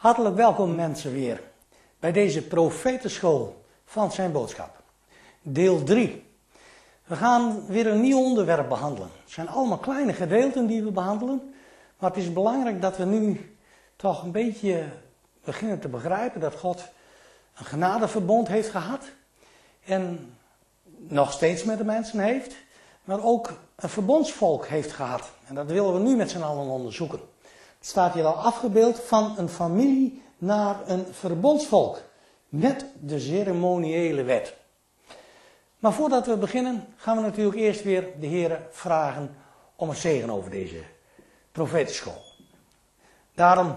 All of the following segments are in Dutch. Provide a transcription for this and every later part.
Hartelijk welkom mensen weer bij deze profetenschool van zijn boodschap. Deel 3. We gaan weer een nieuw onderwerp behandelen. Het zijn allemaal kleine gedeelten die we behandelen. Maar het is belangrijk dat we nu toch een beetje beginnen te begrijpen dat God een genadeverbond heeft gehad. En nog steeds met de mensen heeft. Maar ook een verbondsvolk heeft gehad. En dat willen we nu met z'n allen onderzoeken. Het staat hier al afgebeeld van een familie naar een verbondsvolk. Met de ceremoniële wet. Maar voordat we beginnen gaan we natuurlijk eerst weer de Heere vragen om een zegen over deze profetenschool. Daarom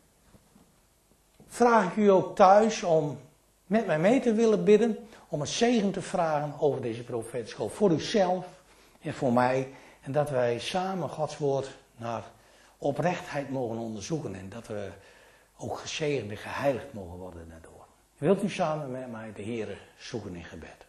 vraag ik u ook thuis om met mij mee te willen bidden. Om een zegen te vragen over deze profetenschool. Voor uzelf en voor mij. En dat wij samen Gods woord naar oprechtheid mogen onderzoeken. En dat we ook gezegend en geheiligd mogen worden daardoor. Wilt u samen met mij de Heere zoeken in gebed.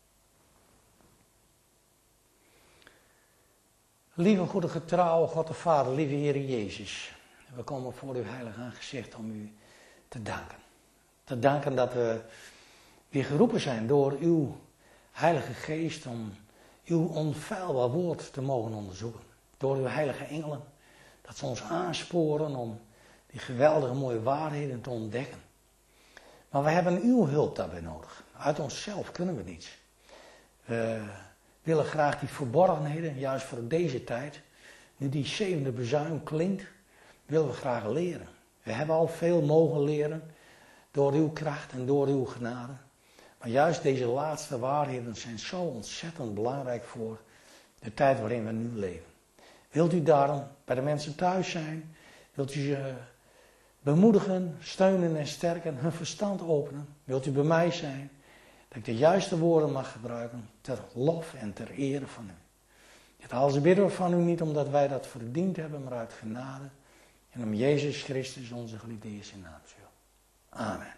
Lieve goede getrouwe God de Vader, lieve Heer Jezus. We komen voor uw heilig aangezicht om u te danken. Te danken dat we weer geroepen zijn door uw heilige geest om uw onfeilbaar woord te mogen onderzoeken. Door uw heilige engelen. Dat ze ons aansporen om die geweldige mooie waarheden te ontdekken. Maar we hebben uw hulp daarbij nodig. Uit onszelf kunnen we niets. We willen graag die verborgenheden, juist voor deze tijd, nu die zevende bezuin klinkt, willen we graag leren. We hebben al veel mogen leren door uw kracht en door uw genade. Maar juist deze laatste waarheden zijn zo ontzettend belangrijk voor de tijd waarin we nu leven. Wilt u daarom bij de mensen thuis zijn? Wilt u ze bemoedigen, steunen en sterken, hun verstand openen? Wilt u bij mij zijn? Dat ik de juiste woorden mag gebruiken ter lof en ter ere van u. Dit alles bidden we van u niet omdat wij dat verdiend hebben, maar uit genade. En om Jezus Christus, onze geliefde Heer, in naam wil. Amen.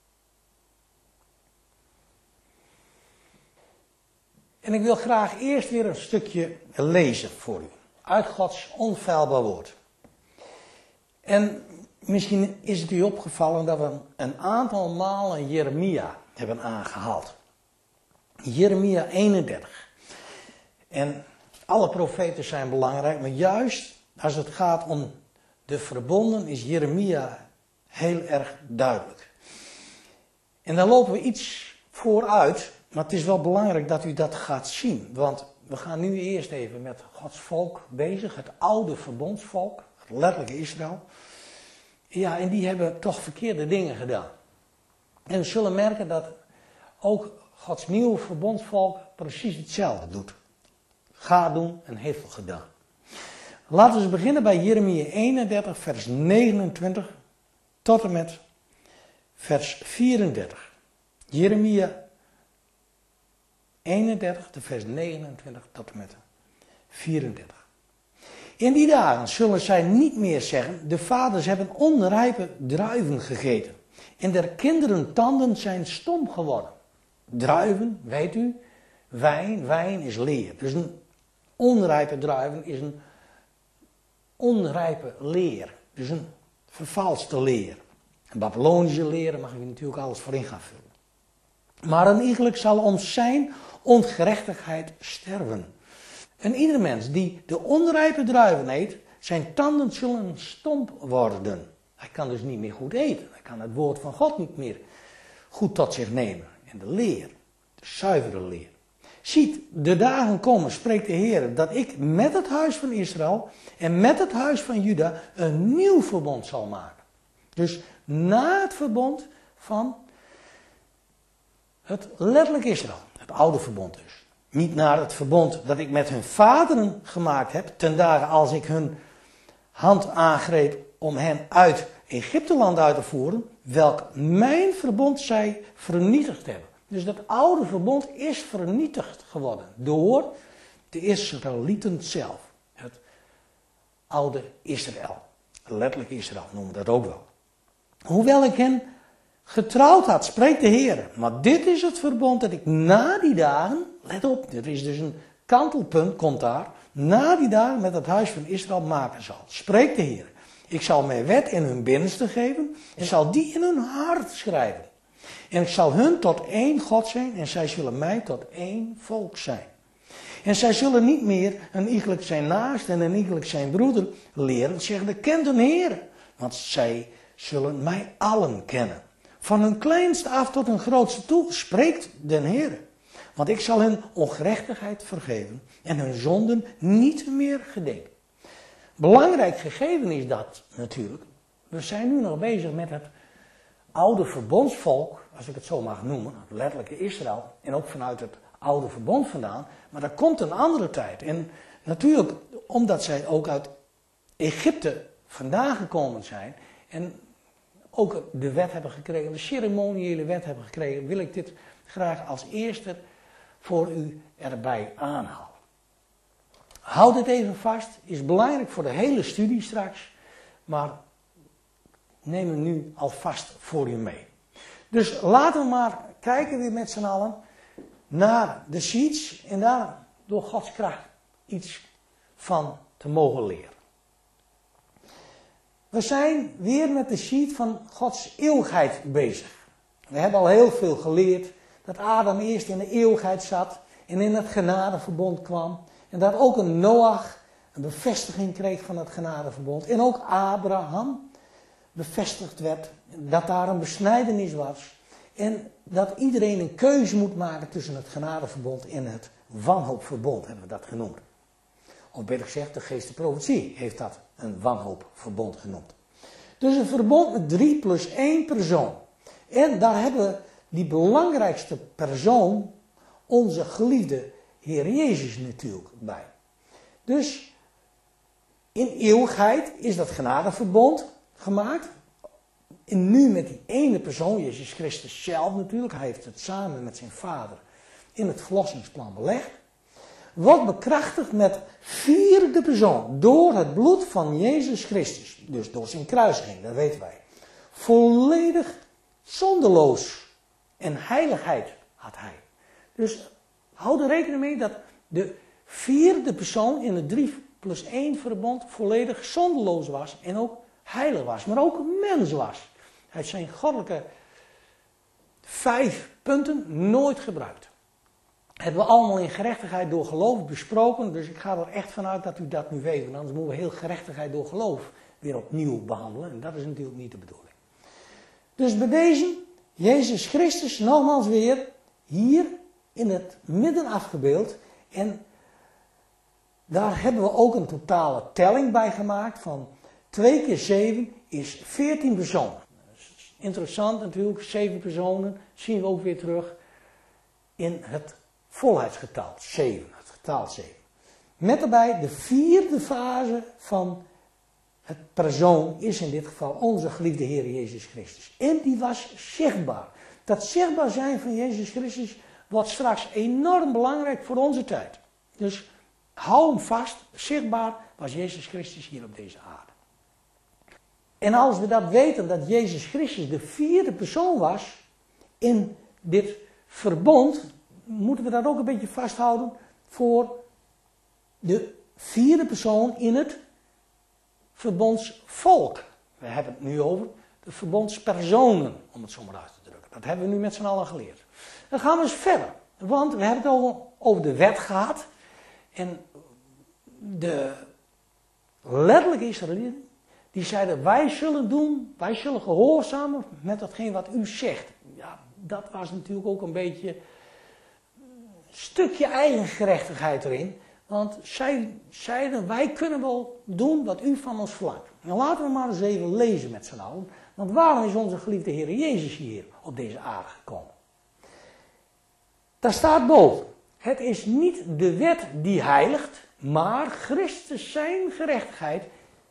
En ik wil graag eerst weer een stukje lezen voor u. Uit Gods onfeilbaar woord. En misschien is het u opgevallen dat we een aantal malen Jeremia hebben aangehaald. Jeremia 31. En alle profeten zijn belangrijk, maar juist als het gaat om de verbonden is Jeremia heel erg duidelijk. En dan lopen we iets vooruit, maar het is wel belangrijk dat u dat gaat zien. Want we gaan nu eerst even met Gods volk bezig, het oude verbondsvolk, het letterlijke Israël. Ja, en die hebben toch verkeerde dingen gedaan. En we zullen merken dat ook Gods nieuwe verbondsvolk precies hetzelfde doet. Gaat doen en heeft al gedaan. Laten we eens beginnen bij Jeremia 31, vers 29 tot en met vers 34. Jeremia 31, de vers 29 tot en met 34. In die dagen zullen zij niet meer zeggen, de vaders hebben onrijpe druiven gegeten. En der kinderen tanden zijn stom geworden. Druiven, weet u, wijn is leer. Dus een onrijpe druiven is een onrijpe leer. Dus een vervalste leer. Een Babylonische leer, daar mag u natuurlijk alles voor in gaan vullen. Maar een iegelijk zal om zijn ongerechtigheid sterven. En ieder mens die de onrijpe druiven eet, zijn tanden zullen stomp worden. Hij kan dus niet meer goed eten. Hij kan het woord van God niet meer goed tot zich nemen. En de leer, de zuivere leer. Ziet, de dagen komen, spreekt de Heer, dat ik met het huis van Israël en met het huis van Juda een nieuw verbond zal maken. Dus na het verbond van het letterlijk Israël, het oude verbond dus. Niet naar het verbond dat ik met hun vaderen gemaakt heb, ten dagen als ik hun hand aangreep om hen uit Egypteland uit te voeren, welk mijn verbond zij vernietigd hebben. Dus dat oude verbond is vernietigd geworden door de Israëlieten zelf. Het oude Israël. Letterlijk Israël noemen we dat ook wel. Hoewel ik hen getrouwd had, spreekt de Heer. Maar dit is het verbond dat ik na die dagen, let op, er is dus een kantelpunt, komt daar, na die dagen met het huis van Israël maken zal. Spreekt de Heer. Ik zal mijn wet in hun binnenste geven en zal die in hun hart schrijven. En ik zal hun tot één God zijn en zij zullen mij tot één volk zijn. En zij zullen niet meer een iegelijk zijn naast en een iegelijk zijn broeder leren, zeggende, kent hun Heer. Want zij zullen mij allen kennen. Van hun kleinste af tot hun grootste toe spreekt den Heer. Want ik zal hun ongerechtigheid vergeven en hun zonden niet meer gedenken. Belangrijk gegeven is dat natuurlijk. We zijn nu nog bezig met het oude verbondsvolk, als ik het zo mag noemen, het letterlijke Israël, en ook vanuit het oude verbond vandaan. Maar er komt een andere tijd. En natuurlijk, omdat zij ook uit Egypte vandaan gekomen zijn en ook de wet hebben gekregen, de ceremoniële wet hebben gekregen, wil ik dit graag als eerste voor u erbij aanhalen. Houd het even vast, is belangrijk voor de hele studie straks, maar neem hem nu alvast voor u mee. Dus laten we maar kijken weer met z'n allen naar de sheets en daar door Gods kracht iets van te mogen leren. We zijn weer met de sheet van Gods eeuwigheid bezig. We hebben al heel veel geleerd dat Adam eerst in de eeuwigheid zat en in het genadeverbond kwam. En dat ook een Noach een bevestiging kreeg van het genadeverbond. En ook Abraham bevestigd werd dat daar een besnijdenis was. En dat iedereen een keuze moet maken tussen het genadeverbond en het wanhoopverbond, hebben we dat genoemd. Of beter gezegd, de geest de profetie heeft dat een wanhoopverbond genoemd. Dus een verbond met 3 plus 1 persoon. En daar hebben we die belangrijkste persoon, onze geliefde Heer Jezus natuurlijk bij. Dus in eeuwigheid is dat genadeverbond gemaakt. En nu met die ene persoon, Jezus Christus zelf natuurlijk, hij heeft het samen met zijn vader in het verlossingsplan belegd. Wordt bekrachtigd met 4e persoon door het bloed van Jezus Christus. Dus door zijn kruisiging, dat weten wij. Volledig zondeloos en heiligheid had hij. Dus houd er rekening mee dat de 4e persoon in het 3 plus 1 verbond volledig zondeloos was en ook heilig was, maar ook een mens was. Hij heeft zijn goddelijke 5 punten nooit gebruikt. Hebben we allemaal in gerechtigheid door geloof besproken, dus ik ga er echt vanuit dat u dat nu weet, want anders moeten we heel gerechtigheid door geloof weer opnieuw behandelen en dat is natuurlijk niet de bedoeling. Dus bij deze, Jezus Christus, nogmaals weer, hier in het midden afgebeeld en daar hebben we ook een totale telling bij gemaakt van 2 keer 7 is 14 personen. Interessant natuurlijk, 7 personen zien we ook weer terug in het volheidsgetal 7, het getal 7. Met daarbij de 4e fase van het persoon is in dit geval onze geliefde Heer Jezus Christus. En die was zichtbaar. Dat zichtbaar zijn van Jezus Christus wordt straks enorm belangrijk voor onze tijd. Dus hou hem vast, zichtbaar was Jezus Christus hier op deze aarde. En als we dat weten, dat Jezus Christus de 4e persoon was in dit verbond, moeten we dat ook een beetje vasthouden voor de 4e persoon in het verbondsvolk. We hebben het nu over de verbondspersonen, om het zo maar uit te drukken. Dat hebben we nu met z'n allen geleerd. Dan gaan we eens verder, want we hebben het over de wet gehad. En de letterlijke Israëlieten, die zeiden, wij zullen doen, wij zullen gehoorzamen met datgene wat u zegt. Ja, dat was natuurlijk ook een beetje een stukje eigen gerechtigheid erin. Want zij zeiden, wij kunnen wel doen wat u van ons verlangt. Nou, laten we maar eens even lezen met z'n allen. Want waarom is onze geliefde Heer Jezus hier op deze aarde gekomen? Daar staat boven. Het is niet de wet die heiligt, maar Christus zijn gerechtigheid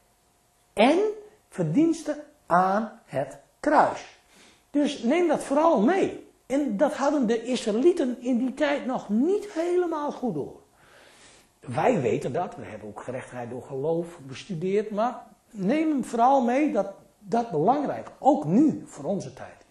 en verdiensten aan het kruis. Dus neem dat vooral mee. En dat hadden de Israëlieten in die tijd nog niet helemaal goed door. Wij weten dat, we hebben ook gerechtigheid door geloof bestudeerd, maar neem hem vooral mee dat dat belangrijk, ook nu, voor onze tijd is.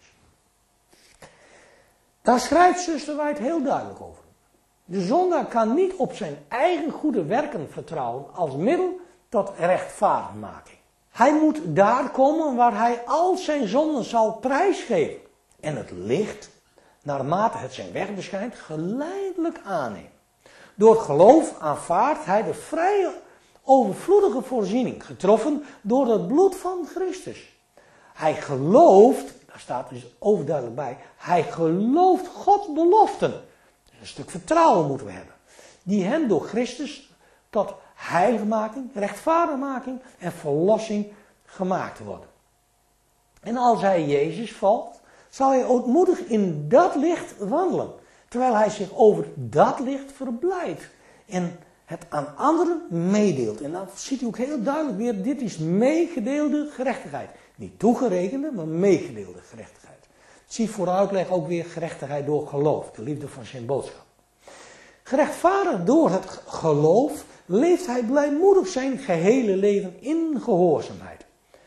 Daar schrijft zuster White heel duidelijk over. De zondaar kan niet op zijn eigen goede werken vertrouwen als middel tot rechtvaardigmaking. Hij moet daar komen waar hij al zijn zonden zal prijsgeven. En het licht, naarmate het zijn weg beschijnt, geleidelijk aannemen. Door geloof aanvaardt hij de vrije, overvloedige voorziening, getroffen door het bloed van Christus. Hij gelooft, daar staat dus overduidelijk bij, hij gelooft Gods beloften. Dus een stuk vertrouwen moeten we hebben. Die hem door Christus tot heiligmaking, rechtvaardigmaking en verlossing gemaakt worden. En als hij Jezus volgt, zal hij ootmoedig in dat licht wandelen. Terwijl hij zich over dat licht verblijdt. En het aan anderen meedeelt. En dan ziet u ook heel duidelijk weer, dit is meegedeelde gerechtigheid. Niet toegerekende, maar meegedeelde gerechtigheid. Zie voor de uitleg ook weer gerechtigheid door geloof. De liefde van zijn boodschap. Gerechtvaardigd door het geloof leeft hij blijmoedig zijn gehele leven in gehoorzaamheid.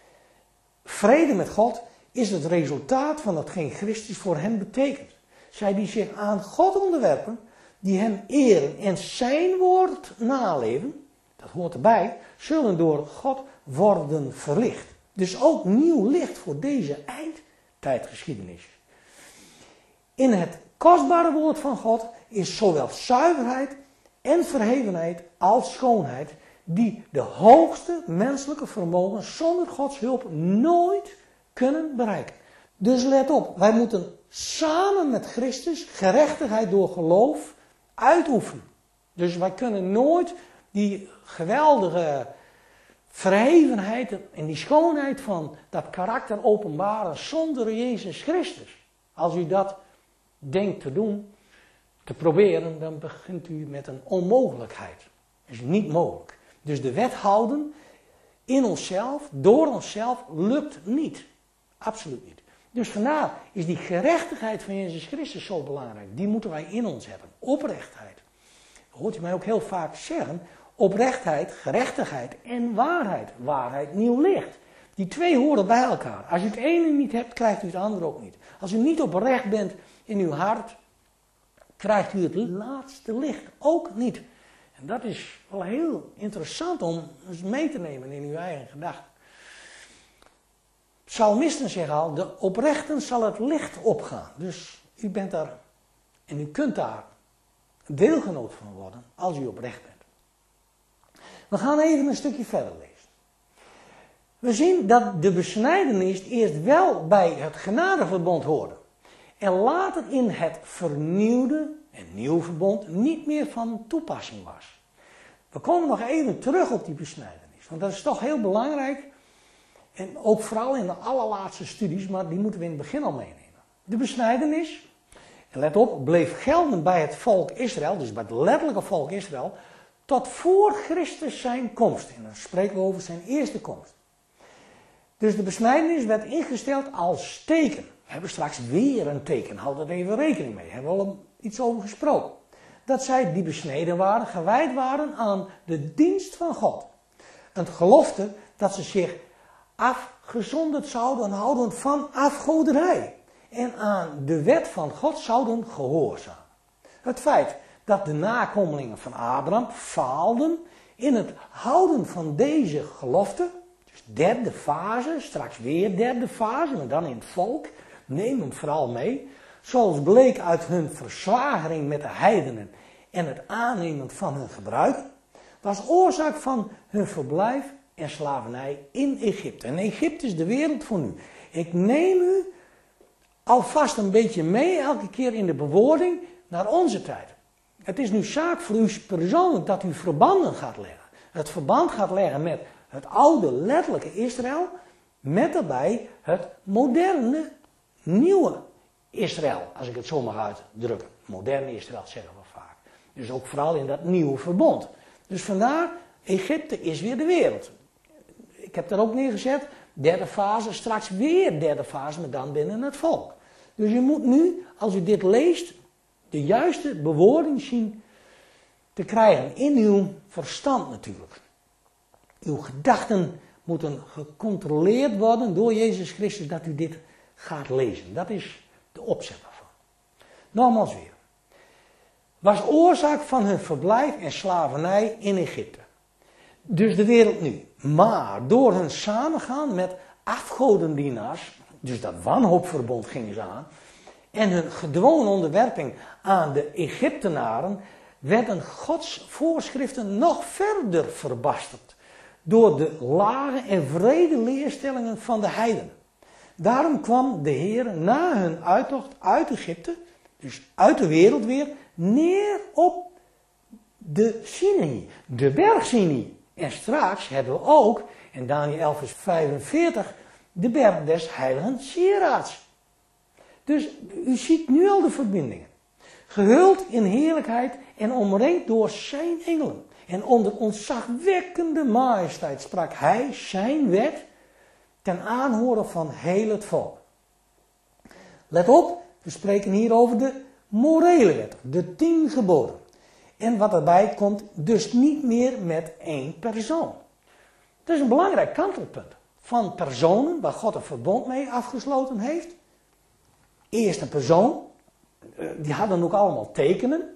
Vrede met God is het resultaat van hetgeen Christus voor hen betekent. Zij die zich aan God onderwerpen, die hem eren en zijn woord naleven, dat hoort erbij, zullen door God worden verlicht. Dus ook nieuw licht voor deze eindtijdgeschiedenis. In het kostbare woord van God is zowel zuiverheid en verhevenheid als schoonheid, die de hoogste menselijke vermogens zonder Gods hulp nooit kunnen bereiken. Dus let op, wij moeten samen met Christus gerechtigheid door geloof uitoefenen. Dus wij kunnen nooit die geweldige verhevenheid en die schoonheid van dat karakter openbaren zonder Jezus Christus. Als u dat denkt te doen, te proberen, dan begint u met een onmogelijkheid. Dat is niet mogelijk. Dus de wet houden in onszelf, door onszelf, lukt niet. Absoluut niet. Dus vandaar is die gerechtigheid van Jezus Christus zo belangrijk. Die moeten wij in ons hebben. Oprechtheid. Dat hoort u mij ook heel vaak zeggen. Oprechtheid, gerechtigheid en waarheid. Waarheid, nieuw licht. Die twee horen bij elkaar. Als u het ene niet hebt, krijgt u het andere ook niet. Als u niet oprecht bent in uw hart, krijgt u het laatste licht ook niet. En dat is wel heel interessant om eens mee te nemen in uw eigen gedachten. Psalmisten zeggen al, de oprechten zal het licht opgaan. Dus u bent daar en u kunt daar deelgenoot van worden als u oprecht bent. We gaan even een stukje verder lezen. We zien dat de besnijdenis eerst wel bij het genadeverbond hoorde. En later in het vernieuwde en nieuw verbond niet meer van toepassing was. We komen nog even terug op die besnijdenis. Want dat is toch heel belangrijk. En ook vooral in de allerlaatste studies, maar die moeten we in het begin al meenemen. De besnijdenis, en let op, bleef gelden bij het volk Israël, dus bij het letterlijke volk Israël, tot voor Christus zijn komst. En dan spreken we over zijn eerste komst. Dus de besnijdenis werd ingesteld als teken. We hebben straks weer een teken, houd er even rekening mee. Daar hebben we al iets over gesproken. Dat zij die besneden waren, gewijd waren aan de dienst van God. Een gelofte dat ze zich afgezonderd zouden houden van afgoderij. En aan de wet van God zouden gehoorzamen. Het feit dat de nakomelingen van Abraham faalden in het houden van deze gelofte. Dus derde fase, straks weer derde fase, maar dan in het volk. Neem hem vooral mee. Zoals bleek uit hun verzwagering met de heidenen en het aannemen van hun gebruiken. Was oorzaak van hun verblijf en slavernij in Egypte. En Egypte is de wereld voor nu. Ik neem u alvast een beetje mee elke keer in de bewoording naar onze tijd. Het is nu zaak voor u persoonlijk dat u verbanden gaat leggen. Het verband gaat leggen met het oude letterlijke Israël, met daarbij het moderne, nieuwe Israël, als ik het zo mag uitdrukken. Moderne Israël zeggen we vaak. Dus ook vooral in dat nieuwe verbond. Dus vandaar, Egypte is weer de wereld. Ik heb daar ook neergezet, derde fase, straks weer derde fase, maar dan binnen het volk. Dus je moet nu, als u dit leest, de juiste bewoording zien te krijgen. In uw verstand natuurlijk. Uw gedachten moeten gecontroleerd worden door Jezus Christus dat u dit gaat lezen. Dat is de opzet daarvan. Nogmaals weer. Was oorzaak van hun verblijf en slavernij in Egypte. Dus de wereld nu. Maar door hun samengaan met afgodendienaars, dus dat wanhoopverbond gingen ze aan, en hun gedwongen onderwerping aan de Egyptenaren, werden Gods voorschriften nog verder verbasterd door de lage en wrede leerstellingen van de heidenen. Daarom kwam de Heer na hun uittocht uit Egypte, dus uit de wereld weer, neer op de Sinai, de berg Sinai. En straks hebben we ook, in Daniël 11 vers 45, de berg des heiligen Sieraads. Dus u ziet nu al de verbindingen. Gehuld in heerlijkheid en omringd door zijn engelen. En onder ontzagwekkende majesteit sprak hij zijn wet ten aanhoren van heel het volk. Let op, we spreken hier over de morele wet, de 10 geboden. En wat erbij komt, dus niet meer met één persoon. Dat is een belangrijk kantelpunt. Van personen waar God een verbond mee afgesloten heeft. Eerst een persoon, die hadden ook allemaal tekenen.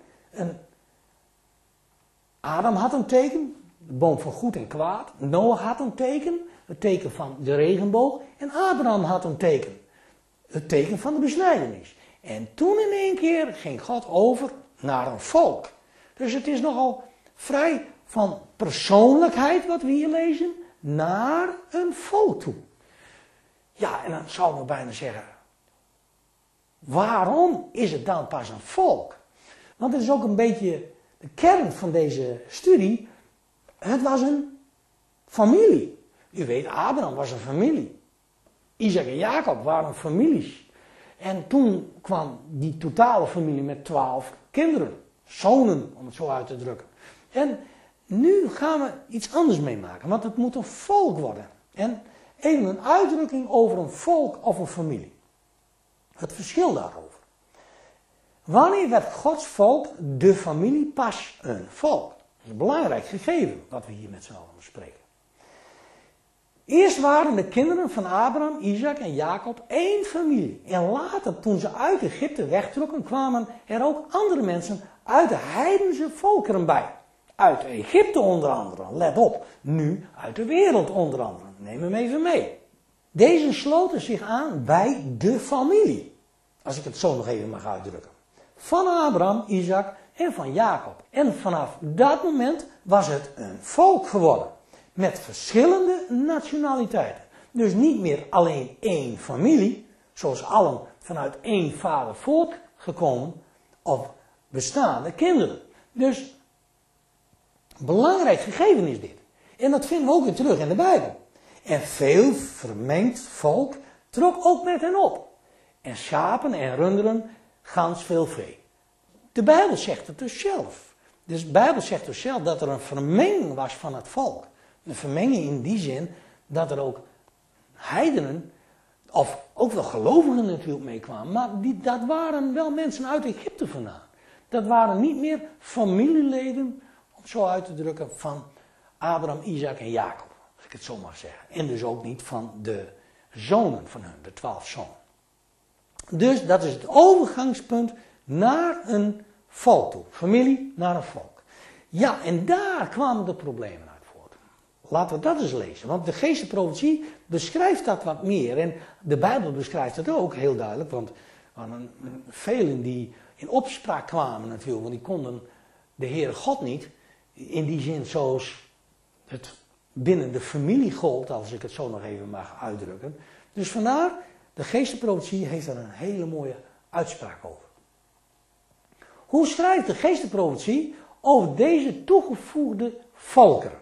Adam had een teken, de boom van goed en kwaad. Noach had een teken, het teken van de regenboog. En Abraham had een teken, het teken van de besnijdenis. En toen in één keer ging God over naar een volk. Dus het is nogal vrij van persoonlijkheid wat we hier lezen, naar een volk toe. Ja, en dan zouden we bijna zeggen, waarom is het dan pas een volk? Want het is ook een beetje de kern van deze studie. Het was een familie. U weet, Abraham was een familie. Isaac en Jacob waren families. En toen kwam die totale familie met 12 kinderen. Zonen, om het zo uit te drukken. En nu gaan we iets anders meemaken, want het moet een volk worden. En even een uitdrukking over een volk of een familie. Het verschil daarover. Wanneer werd Gods volk, de familie, pas een volk? Dat is een belangrijk gegeven, wat we hier met z'n allen bespreken. Eerst waren de kinderen van Abraham, Isaac en Jacob één familie. En later, toen ze uit Egypte wegtrokken, kwamen er ook andere mensen uit de heidense volkeren bij. Uit Egypte onder andere, let op. Nu uit de wereld onder andere. Neem hem even mee. Deze sloten zich aan bij de familie. Als ik het zo nog even mag uitdrukken. Van Abraham, Isaac en van Jacob. En vanaf dat moment was het een volk geworden. Met verschillende nationaliteiten. Dus niet meer alleen één familie, zoals allen vanuit één vader voortgekomen of bestaande kinderen. Dus belangrijk gegeven is dit. En dat vinden we ook weer terug in de Bijbel. En veel vermengd volk trok ook met hen op. En schapen en runderen, gans veel vee. De Bijbel zegt het dus zelf. Dus de Bijbel zegt dus zelf dat er een vermenging was van het volk. Een vermenging in die zin dat er ook heidenen, of ook wel gelovigen natuurlijk meekwamen, maar dat waren wel mensen uit Egypte vandaan. Dat waren niet meer familieleden, om het zo uit te drukken, van Abraham, Isaac en Jacob, als ik het zo mag zeggen. En dus ook niet van de zonen van hun, de 12 zonen. Dus dat is het overgangspunt naar een volk toe. Familie naar een volk. Ja, en daar kwamen de problemen uit voort. Laten we dat eens lezen. Want de geestenprofetie beschrijft dat wat meer. En de Bijbel beschrijft het ook heel duidelijk. Want er waren velen die in opspraak kwamen natuurlijk. Want die konden de Heere God niet. In die zin zoals het binnen de familie gold. Als ik het zo nog even mag uitdrukken. Dus vandaar, de geestenprofetie heeft er een hele mooie uitspraak over. Hoe schrijft de geestenprofetie over deze toegevoegde volkeren?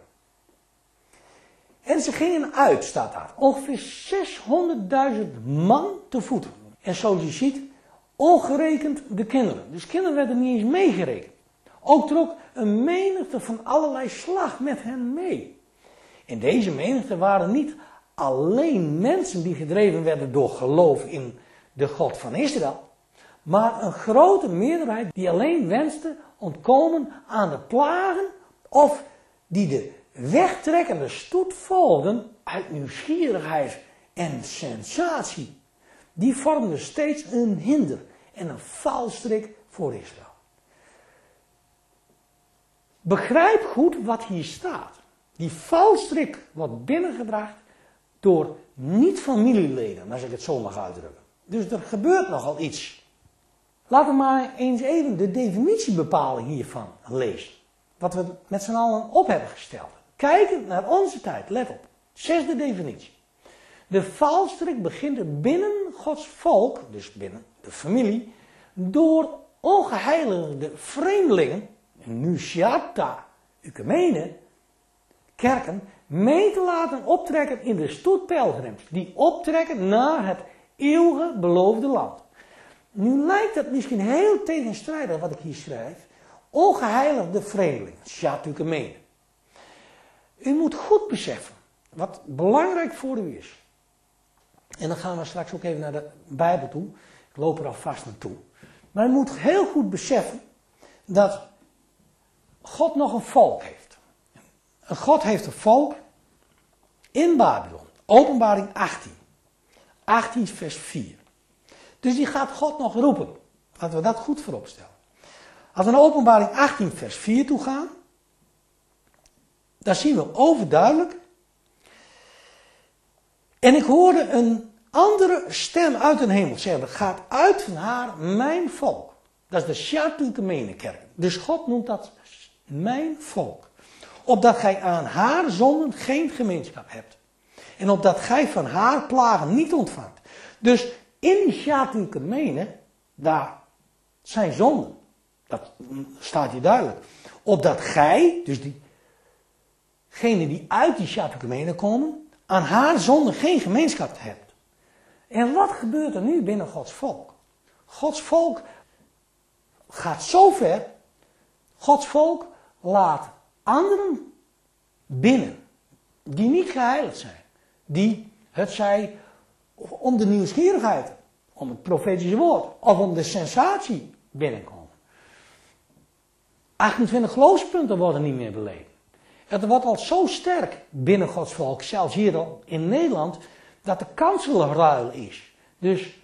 En ze gingen uit, staat daar. Ongeveer 600.000 man te voeten. En zoals je ziet, ongerekend de kinderen. Dus kinderen werden niet eens meegerekend. Ook trok een menigte van allerlei slag met hen mee. En deze menigte waren niet alleen mensen die gedreven werden door geloof in de God van Israël. Maar een grote meerderheid die alleen wenste ontkomen aan de plagen of die de wegtrekkende stoet volgden uit nieuwsgierigheid en sensatie. Die vormden steeds een hinder en een valstrik voor Israël. Begrijp goed wat hier staat. Die valstrik wordt binnengebracht door niet-familieleden, als ik het zo mag uitdrukken. Dus er gebeurt nogal iets. Laten we maar eens even de definitiebepaling hiervan lezen. Wat we met z'n allen op hebben gesteld. Kijkend naar onze tijd, let op. 6e definitie. De valstrik begint binnen Gods volk, dus binnen de familie, door ongeheiligde vreemdelingen, nunciata, ecumene, kerken, mee te laten optrekken in de stoet pelgrims, die optrekken naar het eeuwige beloofde land. Nu lijkt het misschien heel tegenstrijdig wat ik hier schrijf, ongeheiligde vreemdelingen, nunciata, ecumene. U moet goed beseffen wat belangrijk voor u is. En dan gaan we straks ook even naar de Bijbel toe. Ik loop er alvast naartoe. Maar u moet heel goed beseffen dat God nog een volk heeft. En God heeft een volk in Babylon. Openbaring 18. 18 vers 4. Dus die gaat God nog roepen. Laten we dat goed voorop stellen. Als we naar Openbaring 18 vers 4 toe gaan, dan zien we overduidelijk. En ik hoorde een andere stem uit de hemel zeggen, gaat uit van haar mijn volk. Dat is de Sjaat-Ecumene kerk. Dus God noemt dat mijn volk. Opdat gij aan haar zonden geen gemeenschap hebt. En opdat gij van haar plagen niet ontvangt. Dus in die Sjaat-Ecumene, daar zijn zonden. Dat staat hier duidelijk. Opdat gij, dus diegenen die uit die Sjaat-Ecumene komen, aan haar zonden geen gemeenschap hebt. En wat gebeurt er nu binnen Gods volk? Gods volk gaat zo ver. Gods volk laat anderen binnen. Die niet geheiligd zijn. Die, het zij om de nieuwsgierigheid, om het profetische woord, of om de sensatie binnenkomen. 28 geloofspunten worden niet meer beleden. Het wordt al zo sterk binnen Gods volk, zelfs hier al in Nederland, dat de kanselruil is. Dus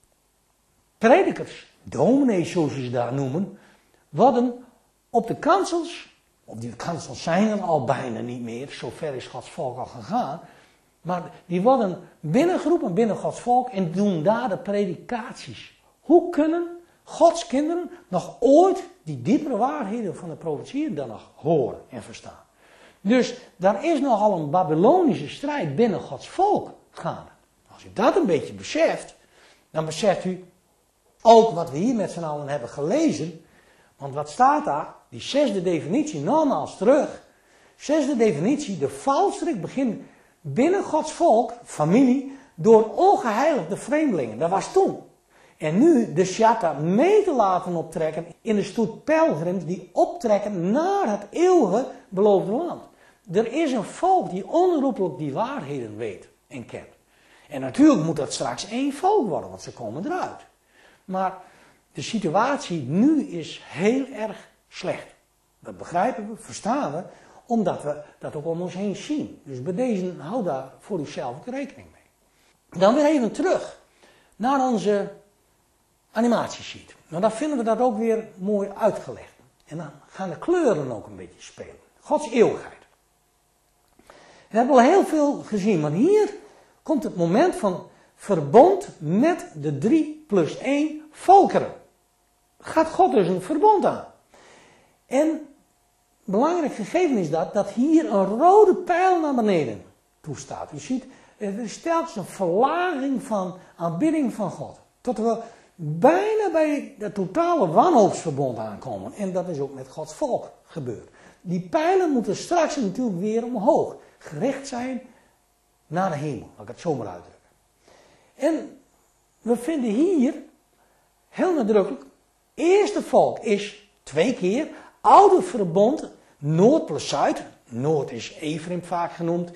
predikers, dominees zoals ze daar noemen, worden op de kansels, op die kansels zijn er al bijna niet meer, zover is Gods volk al gegaan, maar die worden binnengeroepen binnen Gods volk en doen daar de predikaties. Hoe kunnen Gods kinderen nog ooit die diepere waarheden van de profetieën dan nog horen en verstaan? Dus daar is nogal een Babylonische strijd binnen Gods volk gaande. Als u dat een beetje beseft, dan beseft u ook wat we hier met z'n allen hebben gelezen. Want wat staat daar? Die 6e definitie, nogmaals terug. 6e definitie, de valstrik begint binnen Gods volk, familie, door ongeheiligde vreemdelingen. Dat was toen. En nu de Shatta mee te laten optrekken in de stoet pelgrims die optrekken naar het eeuwige beloofde land. Er is een volk die onherroepelijk die waarheden weet en kent. En natuurlijk moet dat straks één volk worden, want ze komen eruit. Maar de situatie nu is heel erg slecht. Dat begrijpen we, verstaan we, omdat we dat ook om ons heen zien. Dus bij deze, hou daar voor uzelf ook rekening mee. Dan weer even terug naar onze animatiesheet. Nou, dan vinden we dat ook weer mooi uitgelegd. En dan gaan de kleuren ook een beetje spelen. Gods eeuwigheid. We hebben al heel veel gezien, maar hier komt het moment van verbond met de 3+1 volkeren. Gaat God dus een verbond aan. En belangrijk gegeven is dat hier een rode pijl naar beneden toestaat. U ziet, er is telkens een verlaging van aanbidding van God. Tot we bijna bij het totale wanhoopsverbond aankomen. En dat is ook met Gods volk gebeurd. Die pijlen moeten straks natuurlijk weer omhoog. Gericht zijn naar de hemel. Laat ik het zo maar uitdrukken. En we vinden hier heel nadrukkelijk. Eerste volk is 2 keer. Oude verbond. Noord plus Zuid. Noord is Ephraim vaak genoemd.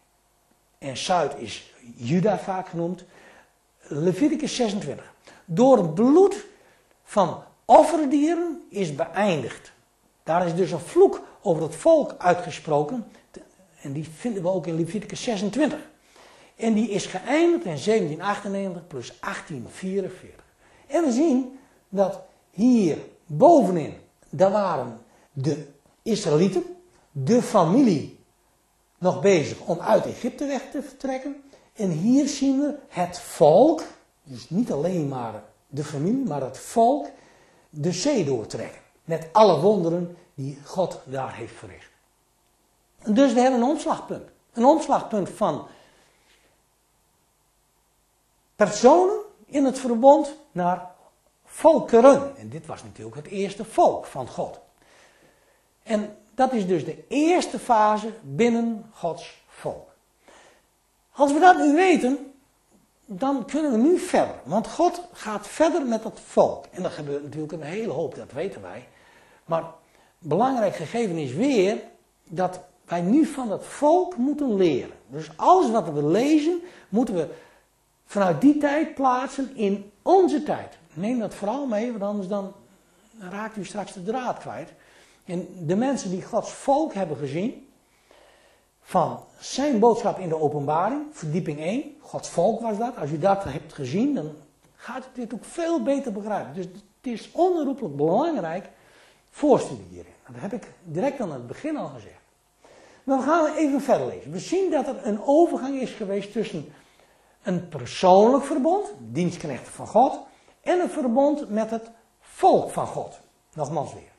En Zuid is Juda vaak genoemd. Leviticus 26. Door het bloed van offerdieren is beëindigd. Daar is dus een vloek over het volk uitgesproken. En die vinden we ook in Leviticus 26. En die is geëindigd in 1798 plus 1844. En we zien dat hier bovenin, daar waren de Israëlieten, de familie nog bezig om uit Egypte weg te vertrekken. En hier zien we het volk, dus niet alleen maar de familie, maar het volk, de zee doortrekken. Met alle wonderen die God daar heeft verricht. Dus we hebben een omslagpunt. Een omslagpunt van personen in het verbond naar volkeren. En dit was natuurlijk het eerste volk van God. En dat is dus de eerste fase binnen Gods volk. Als we dat nu weten, dan kunnen we nu verder. Want God gaat verder met het volk. En dat gebeurt natuurlijk een hele hoop, dat weten wij. Maar belangrijk gegeven is weer dat wij nu van het volk moeten leren. Dus alles wat we lezen, moeten we vanuit die tijd plaatsen in onze tijd. Neem dat vooral mee, want anders dan raakt u straks de draad kwijt. En de mensen die Gods volk hebben gezien, van zijn boodschap in de openbaring, verdieping 1, Gods volk was dat. Als u dat hebt gezien, dan gaat u dit ook veel beter begrijpen. Dus het is onherroepelijk belangrijk voorstudie hierin. Dat heb ik direct aan het begin al gezegd. Dan gaan we even verder lezen. We zien dat er een overgang is geweest tussen een persoonlijk verbond, dienstknechten van God, en een verbond met het volk van God. Nogmaals weer.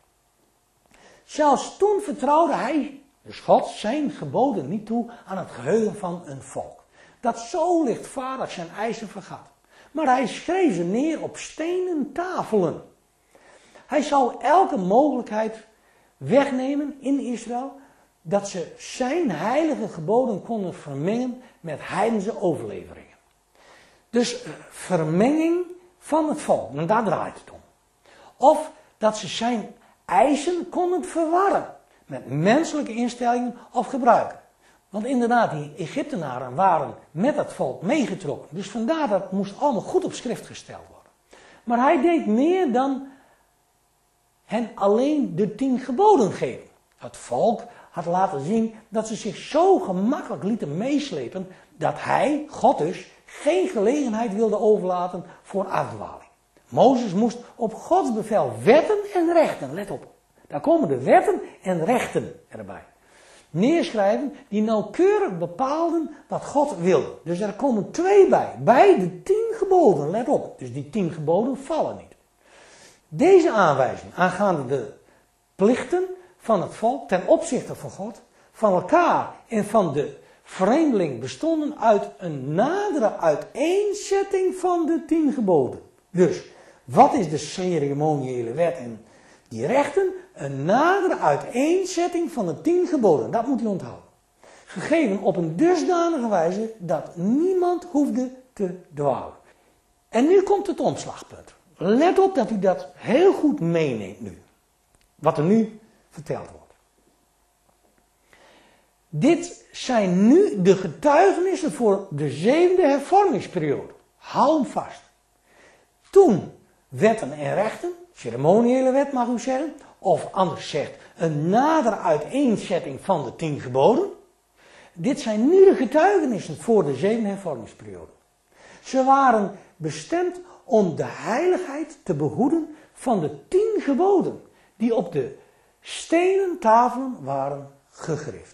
Zelfs toen vertrouwde hij, dus God, zijn geboden niet toe aan het geheugen van een volk. Dat zo lichtvaardig zijn eisen vergat. Maar hij schreef ze neer op stenen tafelen. Hij zou elke mogelijkheid wegnemen in Israël, dat ze zijn heilige geboden konden vermengen met heidense overleveringen. Dus vermenging van het volk, en daar draait het om. Of dat ze zijn eisen konden verwarren met menselijke instellingen of gebruiken. Want inderdaad, die Egyptenaren waren met het volk meegetrokken. Dus vandaar dat het moest allemaal goed op schrift gesteld worden. Maar hij deed meer dan hen alleen de 10 geboden geven. Het volk had laten zien dat ze zich zo gemakkelijk lieten meeslepen dat hij, God dus, geen gelegenheid wilde overlaten voor afdwaling. Mozes moest op Gods bevel wetten en rechten, let op, daar komen de wetten en rechten erbij, neerschrijven die nauwkeurig bepaalden wat God wilde. Dus er komen 2 bij de 10 geboden, let op. Dus die 10 geboden vallen niet. Deze aanwijzing aangaande de plichten van het volk ten opzichte van God, van elkaar en van de vreemdeling bestonden uit een nadere uiteenzetting van de 10 geboden. Dus, wat is de ceremoniële wet en die rechten? Een nadere uiteenzetting van de 10 geboden. Dat moet u onthouden. Gegeven op een dusdanige wijze dat niemand hoefde te dwalen. En nu komt het omslagpunt. Let op dat u dat heel goed meeneemt nu. Wat er nu verteld wordt. Dit zijn nu de getuigenissen voor de 7e hervormingsperiode. Hou hem vast. Toen wetten en rechten, ceremoniële wet mag u zeggen, of anders gezegd een nadere uiteenzetting van de 10 geboden. Dit zijn nu de getuigenissen voor de 7e hervormingsperiode. Ze waren bestemd om de heiligheid te behoeden van de 10 geboden die op de stenen tafelen waren gegrift.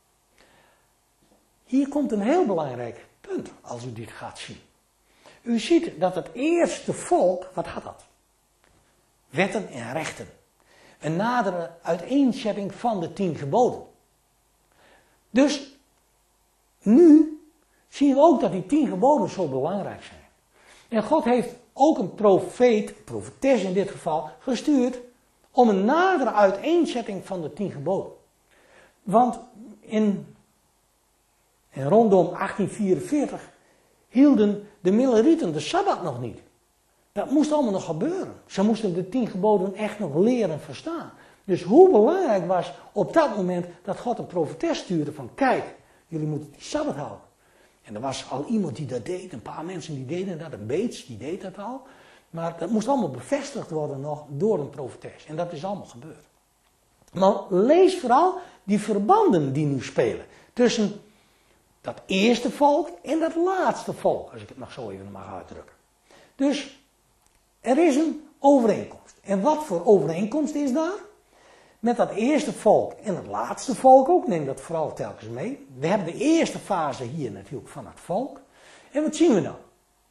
Hier komt een heel belangrijk punt als u dit gaat zien. U ziet dat het eerste volk, wat had dat? Wetten en rechten. Een nadere uiteenzetting van de 10 geboden. Dus nu zien we ook dat die 10 geboden zo belangrijk zijn. En God heeft ook een profeet, profetes in dit geval, gestuurd om een nadere uiteenzetting van de 10 geboden. Want in rondom 1844 hielden de Millerieten de Sabbat nog niet. Dat moest allemaal nog gebeuren. Ze moesten de 10 geboden echt nog leren verstaan. Dus hoe belangrijk was op dat moment dat God een profetes stuurde van kijk, jullie moeten die Sabbat houden. En er was al iemand die dat deed, een paar mensen die deden dat, een Beets die deed dat al. Maar dat moest allemaal bevestigd worden nog door een profetes. En dat is allemaal gebeurd. Maar lees vooral die verbanden die nu spelen tussen dat eerste volk en dat laatste volk, als ik het nog zo even mag uitdrukken. Dus er is een overeenkomst. En wat voor overeenkomst is daar? met dat eerste volk en het laatste volk ook. Neem dat vooral telkens mee. We hebben de eerste fase hier natuurlijk van het volk. En wat zien we dan?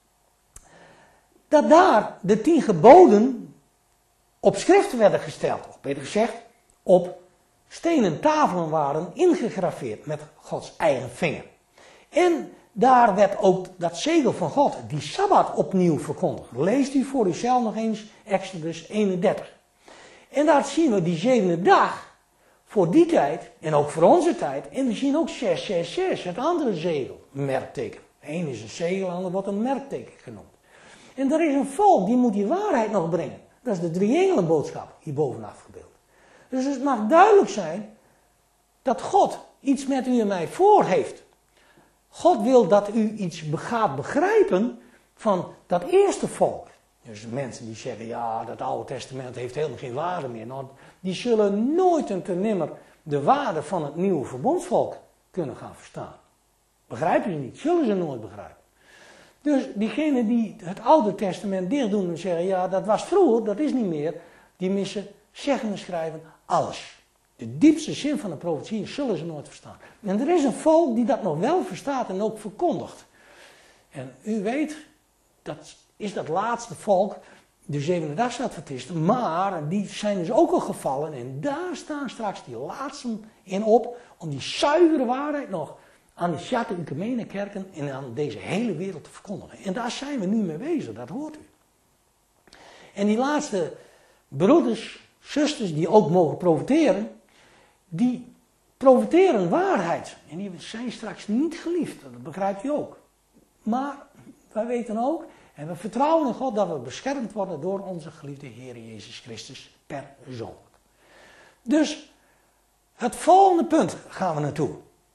Dat daar de 10 geboden op schrift werden gesteld. Of beter gezegd, op stenen tafelen waren ingegraveerd met Gods eigen vinger. En daar werd ook dat zegel van God, die Sabbat, opnieuw verkondigd. Leest u voor uzelf nog eens Exodus 31. En daar zien we die 7e dag voor die tijd en ook voor onze tijd. En we zien ook 666, het andere zegel, een merkteken. Eén is een zegel, de ander wordt een merkteken genoemd. En er is een volk die moet die waarheid nog brengen. Dat is de drie-engelenboodschap, hierboven afgebeeld. Dus het mag duidelijk zijn dat God iets met u en mij voor heeft. God wil dat u iets gaat begrijpen van dat eerste volk. Dus mensen die zeggen, ja, dat Oude Testament heeft helemaal geen waarde meer. Nou, die zullen nooit en te nimmer de waarde van het nieuwe verbondsvolk kunnen gaan verstaan. Begrijpen ze niet, zullen ze nooit begrijpen. Dus diegenen die het Oude Testament dicht doen en zeggen, ja, dat was vroeger, dat is niet meer. Die missen, zeggen en schrijven, alles. De diepste zin van de profetie zullen ze nooit verstaan. En er is een volk die dat nog wel verstaat en ook verkondigt. En u weet, dat is dat laatste volk, de 7-dagsadventisten, maar die zijn dus ook al gevallen. En daar staan straks die laatsten in op, om die zuivere waarheid nog aan de Sjatte Ecumene kerken en aan deze hele wereld te verkondigen. En daar zijn we nu mee bezig, dat hoort u. En die laatste broeders, zusters die ook mogen profiteren, die profiteren waarheid. En die zijn straks niet geliefd, dat begrijpt u ook. Maar wij weten ook, en we vertrouwen in God, dat we beschermd worden door onze geliefde Heer Jezus Christus persoonlijk. Dus het volgende punt gaan we naartoe.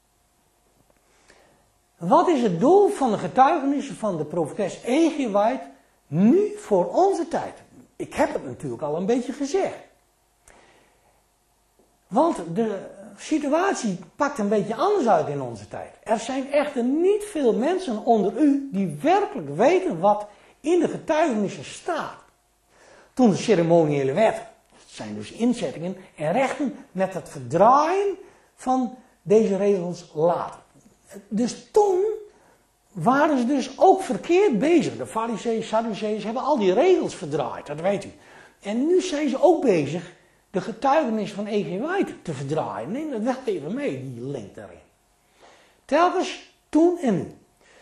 Wat is het doel van de getuigenissen van de profetes E.G. White nu voor onze tijd? Ik heb het natuurlijk al een beetje gezegd. Want de situatie pakt een beetje anders uit in onze tijd. Er zijn echter niet veel mensen onder u die werkelijk weten wat in de getuigenissen staat. Toen de ceremoniële wet, dat zijn dus inzettingen en rechten met het verdraaien van deze regels later. Dus toen waren ze dus ook verkeerd bezig. De Farizeeën, Sadduceeën hebben al die regels verdraaid, dat weet u. En nu zijn ze ook bezig de getuigenis van E.G. White te verdraaien. Neem dat wel even mee, die link daarin. Telkens toen en nu.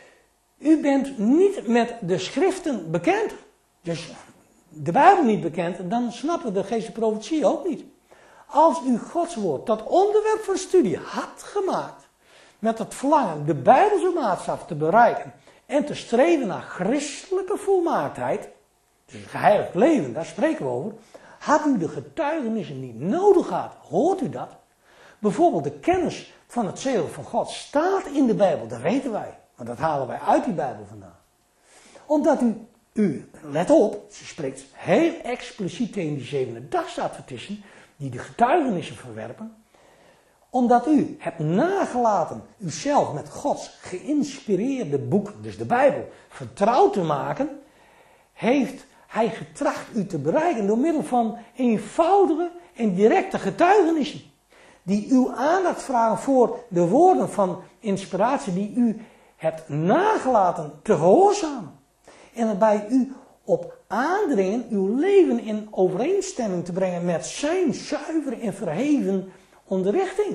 U bent niet met de schriften bekend, dus de Bijbel niet bekend, dan snappen de geestelijke profetie ook niet. Als u Gods woord tot onderwerp van studie had gemaakt, met het verlangen de Bijbelse maatstaf te bereiken en te streven naar christelijke volmaaktheid, dus het geheiligd leven, daar spreken we over, had u de getuigenissen niet nodig gehad. Hoort u dat? Bijvoorbeeld de kennis van het zegel van God staat in de Bijbel, dat weten wij. Maar dat halen wij uit die Bijbel vandaan. Omdat u, let op, ze spreekt heel expliciet tegen die 7-dagsadventisten die de getuigenissen verwerpen. Omdat u hebt nagelaten uzelf met Gods geïnspireerde boek, dus de Bijbel, vertrouwd te maken, heeft hij getracht u te bereiken door middel van eenvoudige en directe getuigenissen. Die uw aandacht vragen voor de woorden van inspiratie die u hebt nagelaten te gehoorzamen. En waarbij u op aandringen uw leven in overeenstemming te brengen met zijn zuivere en verheven onderrichting.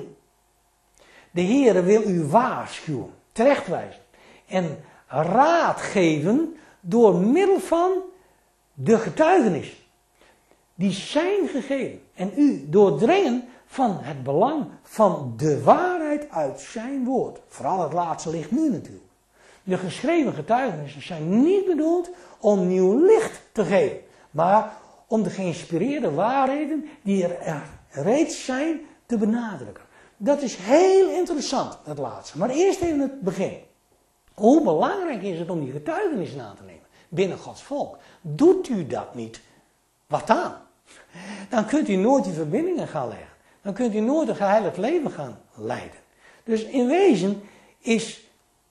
De Heere wil u waarschuwen, terechtwijzen en raad geven door middel van de getuigenis. Die zijn gegeven en u doordringen van het belang van de waarheid uit zijn woord. Vooral het laatste ligt nu natuurlijk. De geschreven getuigenissen zijn niet bedoeld om nieuw licht te geven, maar om de geïnspireerde waarheden die er reeds zijn te benadrukken. Dat is heel interessant, het laatste. Maar eerst even het begin. Hoe belangrijk is het om die getuigenissen aan te nemen binnen Gods volk? Doet u dat niet, wat dan? Dan kunt u nooit die verbindingen gaan leggen. Dan kunt u nooit een geheiligd leven gaan leiden. Dus in wezen is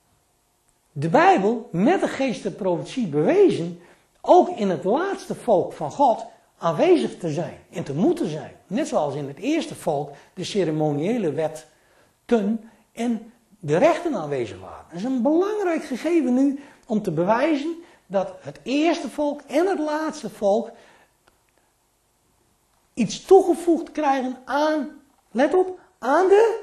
de Bijbel met de geestelijke profetie bewezen, ook in het laatste volk van God, aanwezig te zijn en te moeten zijn. Net zoals in het eerste volk de ceremoniële wetten en de rechten aanwezig waren. Dat is een belangrijk gegeven nu om te bewijzen dat het eerste volk en het laatste volk iets toegevoegd krijgen aan, let op, aan de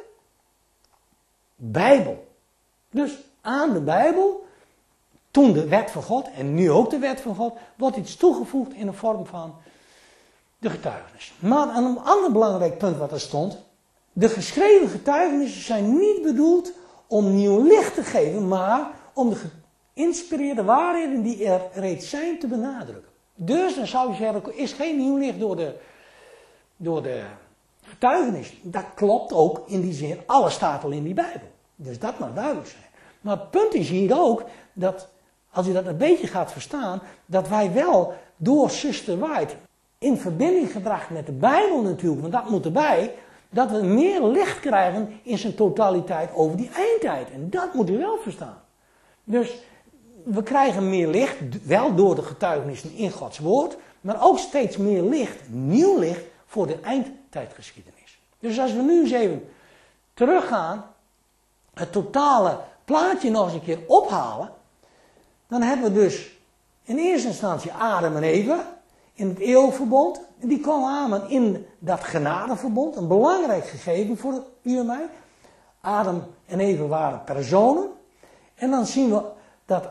Bijbel. Dus aan de Bijbel, toen de wet van God en nu ook de wet van God, wordt iets toegevoegd in de vorm van de getuigenis. Maar een ander belangrijk punt wat er stond, de geschreven getuigenissen zijn niet bedoeld om nieuw licht te geven, maar om de geïnspireerde waarheden die er reeds zijn te benadrukken. Dus dan zou je zeggen, er is geen nieuw licht door de getuigenis. Dat klopt ook in die zin, alles staat al in die Bijbel. Dus dat mag duidelijk zijn. Maar het punt is hier ook, dat als je dat een beetje gaat verstaan, dat wij wel door Zuster White in verbinding gebracht met de Bijbel natuurlijk, want dat moet erbij, dat we meer licht krijgen in zijn totaliteit over die eindtijd. En dat moet u wel verstaan. Dus we krijgen meer licht, wel door de getuigenissen in Gods woord, maar ook steeds meer licht, nieuw licht, voor de eindtijdgeschiedenis. Dus als we nu eens even teruggaan, het totale plaatje nog eens een keer ophalen, dan hebben we dus in eerste instantie Adam en Eva in het eeuwverbond. En die kwamen aan in dat genadeverbond, een belangrijk gegeven voor u en mij. Adam en Eva waren personen. En dan zien we dat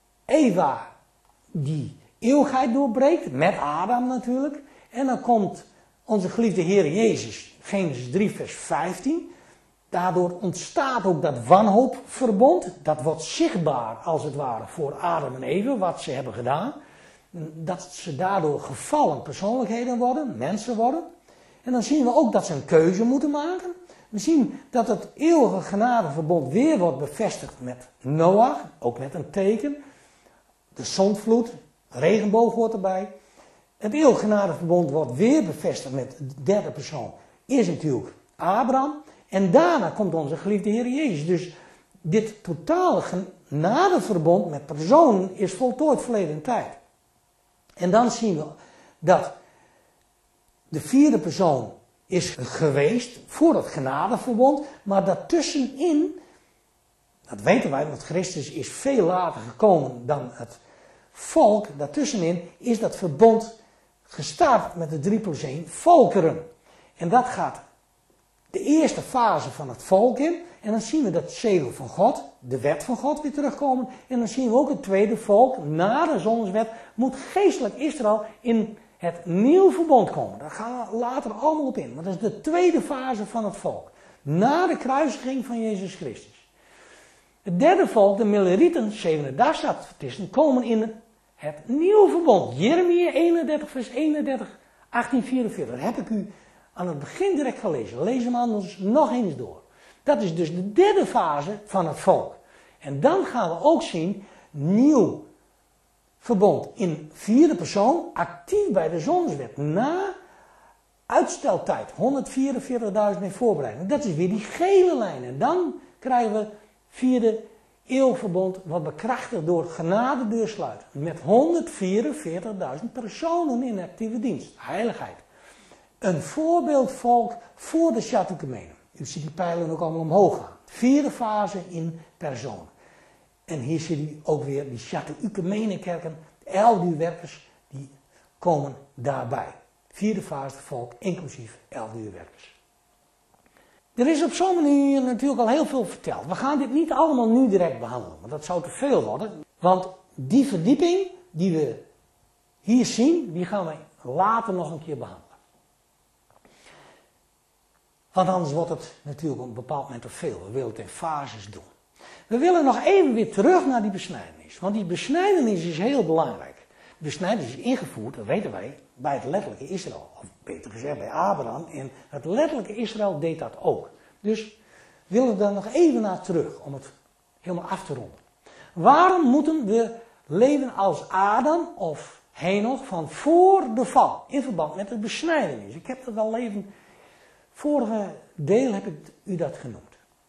Eva die eeuwigheid doorbreekt, met Adam natuurlijk. En dan komt onze geliefde Heer Jezus, Genesis 3 vers 15. Daardoor ontstaat ook dat wanhoopverbond. Dat wordt zichtbaar als het ware voor Adam en Eva, wat ze hebben gedaan. Dat ze daardoor gevallen persoonlijkheden worden, mensen worden. En dan zien we ook dat ze een keuze moeten maken. We zien dat het eeuwige genadeverbond weer wordt bevestigd met Noach, ook met een teken. De zondvloed, regenboog hoort erbij. Het eeuwige genadeverbond wordt weer bevestigd met de derde persoon. Eerst natuurlijk Abraham. En daarna komt onze geliefde Heer Jezus. Dus dit totale genadeverbond met personen is voltooid verleden tijd. En dan zien we dat de vierde persoon is geweest voor het genadeverbond. Maar daartussenin, dat weten wij, want Christus is veel later gekomen dan het volk. Daartussenin is dat verbond gestart met de 3+1 volkeren. En dat gaat de eerste fase van het volk in. En dan zien we dat zegel van God, de wet van God weer terugkomen. En dan zien we ook het tweede volk, na de zonswet, moet geestelijk Israël in het nieuw verbond komen. Daar gaan we later allemaal op in. Maar dat is de tweede fase van het volk. Na de kruisiging van Jezus Christus. Het derde volk, de Milerieten, 7e Adventisten, komen in het nieuwe verbond. Jeremia 31 vers 31, 1844. Dat heb ik u aan het begin direct gelezen. Lees hem anders nog eens door. Dat is dus de derde fase van het volk. En dan gaan we ook zien, nieuw verbond in vierde persoon, actief bij de zonswet. Na uitsteltijd, 144.000 in voorbereiding. Dat is weer die gele lijn. En dan krijgen we vierde eeuwverbond, wat bekrachtigd door genadedeursluiten. Met 144.000 personen in actieve dienst. Heiligheid. Een voorbeeldvolk voor de Chateaucumenen. U ziet die pijlen ook allemaal omhoog gaan. Vierde fase in personen. En hier zie je ook weer die Chateaucumenenkerken, de 11 uurwerkers, die komen daarbij. Vierde fase volk, inclusief 11 uurwerkers. Er is op zo'n manier natuurlijk al heel veel verteld. We gaan dit niet allemaal nu direct behandelen, want dat zou te veel worden. Want die verdieping die we hier zien, die gaan we later nog een keer behandelen. Want anders wordt het natuurlijk op een bepaald moment te veel. We willen het in fases doen. We willen nog even weer terug naar die besnijdenis. Want die besnijdenis is heel belangrijk. De besnijdenis is ingevoerd, dat weten wij, bij het letterlijke Israël. Of beter gezegd bij Abraham. En het letterlijke Israël deed dat ook. Dus willen we daar nog even naar terug, om het helemaal af te ronden. Waarom moeten we leven als Adam of Henoch van voor de val? In verband met de besnijdenis. Ik heb dat al even, vorige deel heb ik u dat genoemd.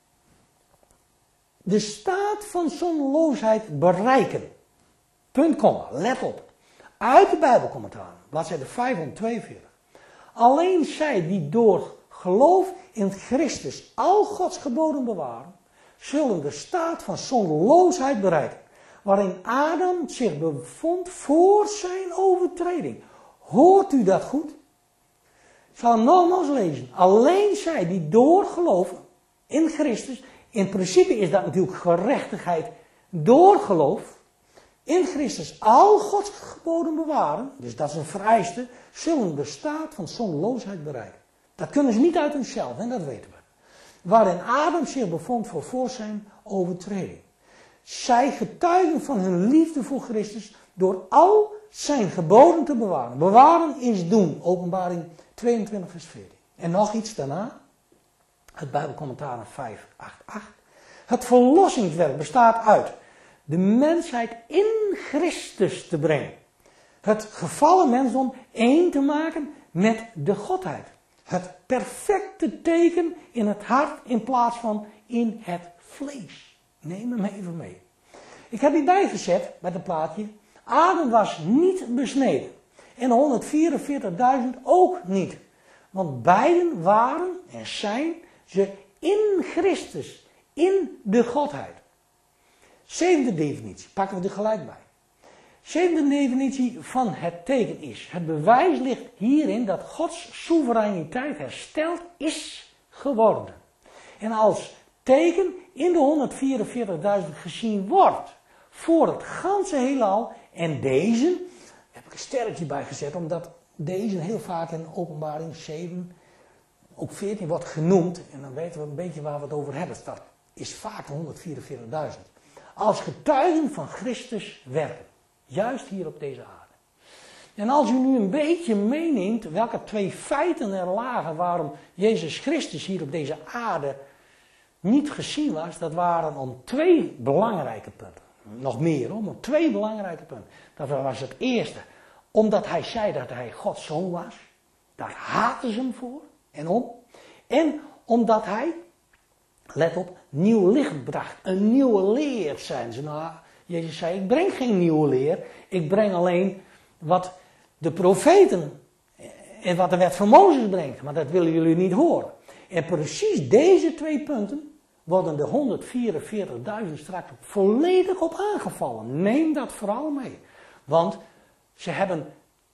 De staat van zondeloosheid bereiken. Punt, komma, let op. Uit de Bijbelcommentaren. bladzijde 542. Alleen zij die door geloof in Christus al Gods geboden bewaren, zullen de staat van zondeloosheid bereiken, waarin Adam zich bevond voor zijn overtreding. Hoort u dat goed? Ik zal hem nogmaals lezen. Alleen zij die door geloof in Christus, in principe is dat natuurlijk gerechtigheid door geloof, in Christus al Gods geboden bewaren, dus dat is een vereiste, zullen de staat van zondeloosheid bereiken. Dat kunnen ze niet uit hunzelf, en dat weten we. Waarin Adam zich bevond voor zijn overtreding. Zij getuigen van hun liefde voor Christus door al zijn geboden te bewaren. Bewaren is doen, Openbaring 22 vers 14. En nog iets daarna, het Bijbelcommentaar 588. Het verlossingswerk bestaat uit de mensheid in Christus te brengen. Het gevallen mensdom één te maken met de Godheid. Het perfecte teken in het hart in plaats van in het vlees. Neem hem even mee. Ik heb hierbij gezet met een plaatje. Adam was niet besneden. En 144.000 ook niet. Want beiden waren en zijn ze in Christus. In de Godheid. Zevende definitie. Pakken we er gelijk bij. Zevende definitie van het teken is. Het bewijs ligt hierin dat Gods soevereiniteit hersteld is geworden. En als teken in de 144.000 gezien wordt. Voor het ganse heelal. En deze, heb ik een sterretje bij gezet. Omdat deze heel vaak in Openbaring 7, ook 14 wordt genoemd. En dan weten we een beetje waar we het over hebben. Dat is vaak 144.000. Als getuigen van Christus werken. Juist hier op deze aarde. En als u nu een beetje meeneemt welke twee feiten er lagen waarom Jezus Christus hier op deze aarde niet gezien was, dat waren om twee belangrijke punten. Nog meer hoor, maar twee belangrijke punten. Dat was het eerste, omdat hij zei dat hij Gods zoon was. Daar haatten ze hem voor en om. En omdat hij, let op, nieuw licht bracht. Een nieuwe leer, zijn ze. Nou, Jezus zei, ik breng geen nieuwe leer. Ik breng alleen wat de profeten en wat de wet van Mozes brengt. Maar dat willen jullie niet horen. En precies deze twee punten worden de 144.000 straks volledig op aangevallen. Neem dat vooral mee. Want ze hebben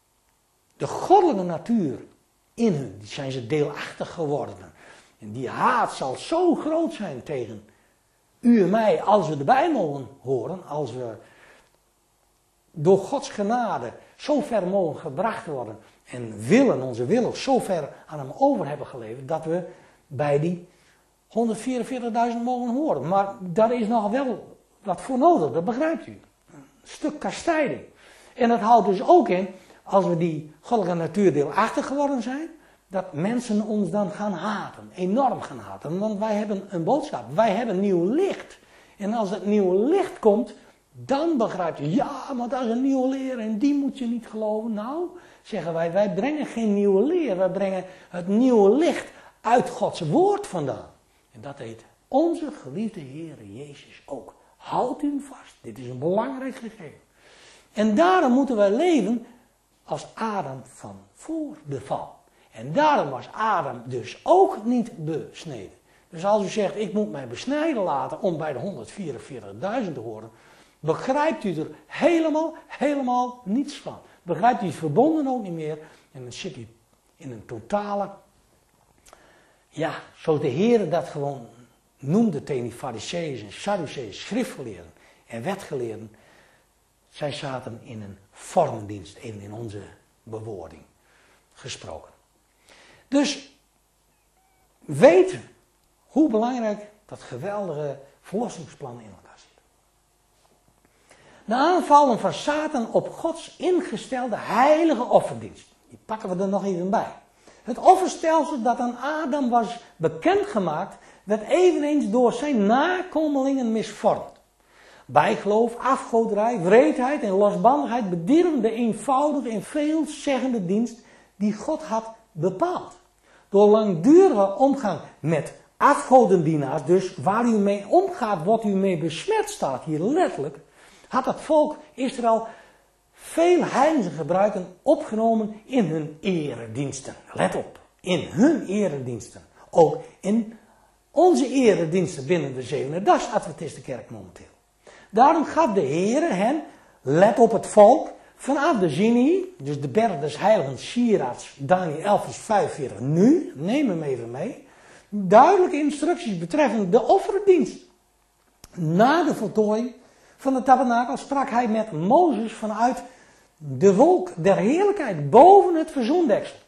de goddelijke natuur in hun. Die zijn ze deelachtig geworden. En die haat zal zo groot zijn tegen u en mij als we erbij mogen horen. Als we door Gods genade zo ver mogen gebracht worden. En onze wil zo ver aan hem over hebben geleverd. Dat we bij die 144.000 mogen horen. Maar daar is nog wel wat voor nodig, dat begrijpt u. Een stuk kastijding. En dat houdt dus ook in, als we die goddelijke natuur deelachtig geworden zijn, dat mensen ons dan gaan haten. Enorm gaan haten. Want wij hebben een boodschap. Wij hebben nieuw licht. En als het nieuwe licht komt, dan begrijpt u, ja, maar dat is een nieuwe leer en die moet je niet geloven. Nou, zeggen wij brengen geen nieuwe leer. Wij brengen het nieuwe licht uit Gods woord vandaan. En dat heet onze geliefde Heer Jezus ook. Houd u hem vast. Dit is een belangrijk gegeven. En daarom moeten wij leven als Adam van voor de val. En daarom was Adam dus ook niet besneden. Dus als u zegt, ik moet mij besnijden laten om bij de 144.000 te horen, begrijpt u er helemaal niets van. Begrijpt u het verbonden ook niet meer. En dan zit u in een totale, ja, zoals de Heer dat gewoon noemde tegen die Farizeeën en Sadduceeën, schriftgeleerden en wetgeleerden. Zij zaten in een vormdienst, in onze bewoording gesproken. Dus weet hoe belangrijk dat geweldige verlossingsplan in elkaar zit. De aanvallen van Satan op Gods ingestelde heilige offerdienst. Die pakken we er nog even bij. Het offerstelsel dat aan Adam was bekendgemaakt, werd eveneens door zijn nakomelingen misvormd. Bijgeloof, afgoderij, wreedheid en losbandigheid bedierven de eenvoudige en veelzeggende dienst die God had bepaald. Door langdurige omgang met afgodendienaars, dus waar u mee omgaat, wordt u mee besmet, staat hier letterlijk, had het volk Israël veel heidense gebruiken opgenomen in hun erediensten. Let op, in hun erediensten. Ook in onze erediensten binnen de Zevende-dags Adventistenkerk momenteel. Daarom gaf de Heere hen, let op het volk, vanaf de Sinai, dus de berg des heiligen Siraats, Daniël 11 vers 45, nu, neem hem even mee, duidelijke instructies betreffende de offerdienst. Na de voltooiing van de tabernakel sprak hij met Mozes vanuit de wolk der heerlijkheid boven het verzoendeksel.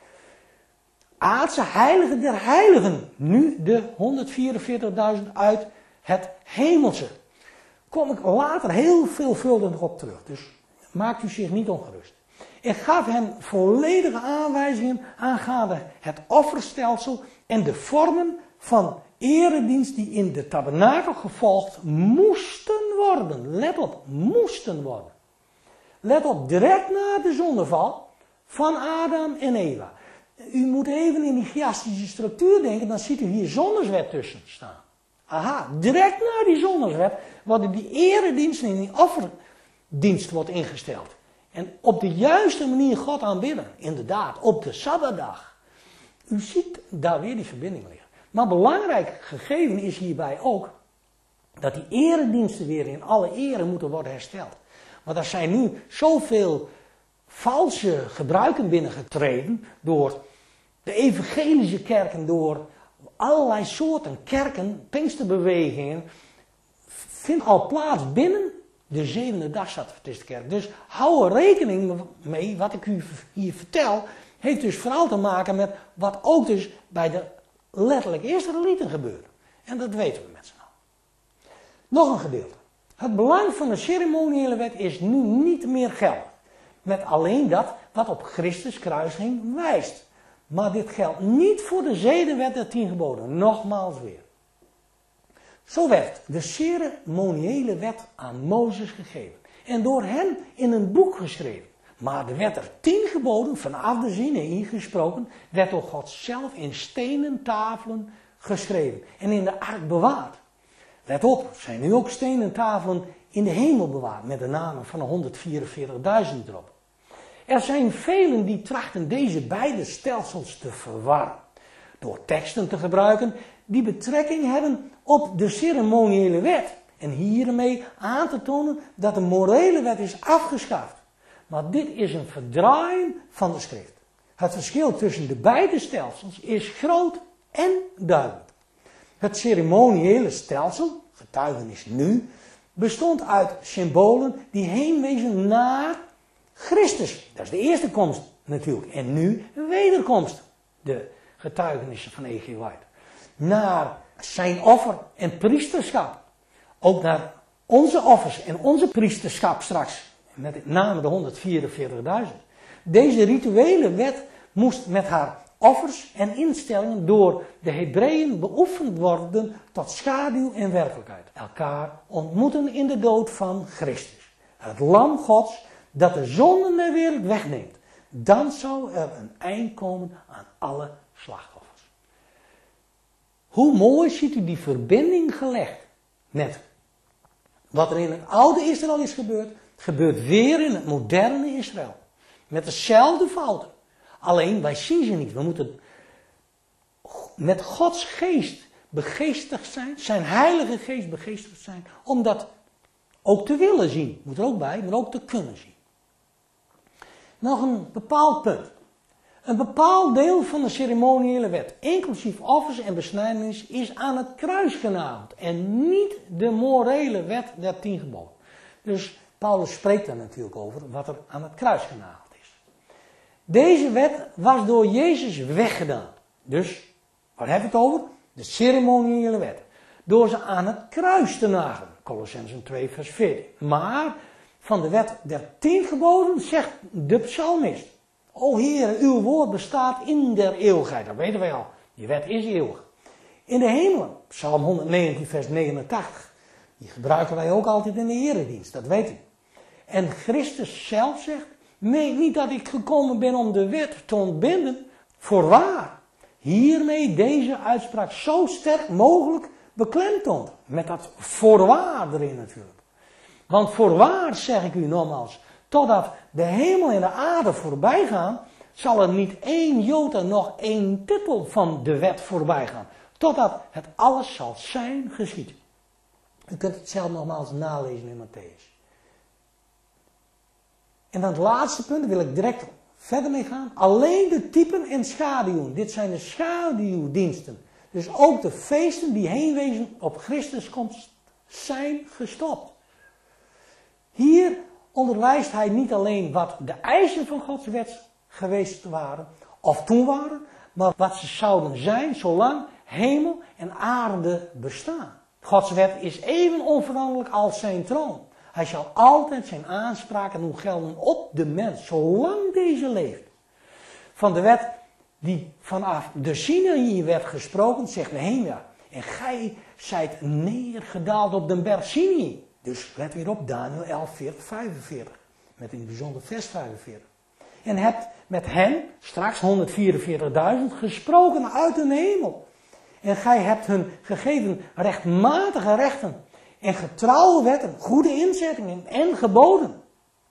Aardse heilige der heiligen, nu de 144.000 uit het hemelse. Kom ik later heel veelvuldig nog op terug, dus maakt u zich niet ongerust. Ik gaf hem volledige aanwijzingen aangaande het offerstelsel en de vormen van eredienst die in de tabernakel gevolgd moesten worden. Let op, moesten worden. Let op, direct na de zondeval van Adam en Eva. U moet even in die chiastische structuur denken, dan ziet u hier zonderswet tussen staan. Aha, direct na die zonderswet worden die erediensten en die offerdienst wordt ingesteld. En op de juiste manier God aanbidden, inderdaad, op de Sabbatdag. U ziet daar weer die verbinding liggen. Maar belangrijk gegeven is hierbij ook dat die erediensten weer in alle ere moeten worden hersteld. Want er zijn nu zoveel valse gebruiken binnengetreden door de evangelische kerken, door allerlei soorten kerken, Pinksterbewegingen, vindt al plaats binnen de Zevende-dags Adventistenkerk. Dus hou er rekening mee, wat ik u hier vertel, heeft dus vooral te maken met wat ook dus bij de letterlijk Israëlieten gebeurde. En dat weten we met z'n allen. Nog een gedeelte. Het belang van de ceremoniële wet is nu niet meer geldig. Met alleen dat wat op Christus kruisiging wijst. Maar dit geldt niet voor de zedenwet der 10 geboden. Nogmaals weer. Zo werd de ceremoniële wet aan Mozes gegeven. En door hem in een boek geschreven. Maar de wet der 10 geboden, vanaf de Sinaï gesproken, werd door God zelf in stenen tafelen geschreven. En in de ark bewaard. Let op, er zijn nu ook stenen tafelen in de hemel bewaard. Met de namen van de 144.000 erop. Er zijn velen die trachten deze beide stelsels te verwarren. Door teksten te gebruiken die betrekking hebben op de ceremoniële wet. En hiermee aan te tonen dat de morele wet is afgeschaft. Maar dit is een verdraaiing van de schrift. Het verschil tussen de beide stelsels is groot en duidelijk. Het ceremoniële stelsel, getuigenis nu, bestond uit symbolen die heenwezen naar Christus. Dat is de eerste komst natuurlijk. En nu wederkomst. De getuigenissen van E.G. White. Naar zijn offer en priesterschap. Ook naar onze offers en onze priesterschap straks. Met name de 144.000. Deze rituele wet moest met haar offers en instellingen door de Hebreeën beoefend worden tot schaduw en werkelijkheid. Elkaar ontmoeten in de dood van Christus. Het lam Gods dat de zonden der wereld wegneemt. Dan zou er een eind komen aan alle slachtoffers. Hoe mooi ziet u die verbinding gelegd met wat er in het oude Israël is gebeurd, gebeurt weer in het moderne Israël. Met dezelfde fouten. Alleen wij zien ze niet. We moeten met Gods geest begeestigd zijn, zijn heilige geest begeestigd zijn, om dat ook te willen zien. Moet er ook bij, maar ook te kunnen zien. Nog een bepaald punt. Een bepaald deel van de ceremoniële wet, inclusief offers en besnijdenis, is aan het kruis genageld. En niet de morele wet der 10 geboden. Dus Paulus spreekt daar natuurlijk over wat er aan het kruis genageld is. Deze wet was door Jezus weggedaan. Dus, waar hebben we het over? De ceremoniële wet. Door ze aan het kruis te nagelen. Colossenzen 2 vers 14. Maar van de wet der 10 geboden zegt de psalmist: O Heer, uw woord bestaat in der eeuwigheid. Dat weten wij al. Die wet is eeuwig. In de hemelen. Psalm 119 vers 89. Die gebruiken wij ook altijd in de eredienst. Dat weet u. En Christus zelf zegt: meen niet dat ik gekomen ben om de wet te ontbinden. Voorwaar. Hiermee deze uitspraak zo sterk mogelijk beklemtoont. Met dat voorwaar erin natuurlijk. Want voorwaar zeg ik u nogmaals, Totdat de hemel en de aarde voorbij gaan, zal er niet één jota, nog één titel van de wet voorbij gaan. Totdat het alles zal zijn geschied. U kunt het zelf nogmaals nalezen in Matthäus. En dan het laatste punt, daar wil ik direct verder mee gaan. Alleen de typen en schaduwen. Dit zijn de schaduwdiensten. Dus ook de feesten die heenwezen op Christus komst zijn gestopt. Hier onderwijst hij niet alleen wat de eisen van Gods wet geweest waren, of toen waren, maar wat ze zouden zijn zolang hemel en aarde bestaan. Gods wet is even onveranderlijk als zijn troon. Hij zal altijd zijn aanspraken doen gelden op de mens, zolang deze leeft. Van de wet die vanaf de Sinaï werd gesproken, zegt Nehemia. En gij zijt neergedaald op de berg Sinaï. Dus let weer op, Daniel 11, 40, 45. Met in het bijzonder vers 45. En hebt met hen, straks 144.000, gesproken uit de hemel. En gij hebt hun gegeven rechtmatige rechten en getrouwe wetten, goede inzettingen en geboden.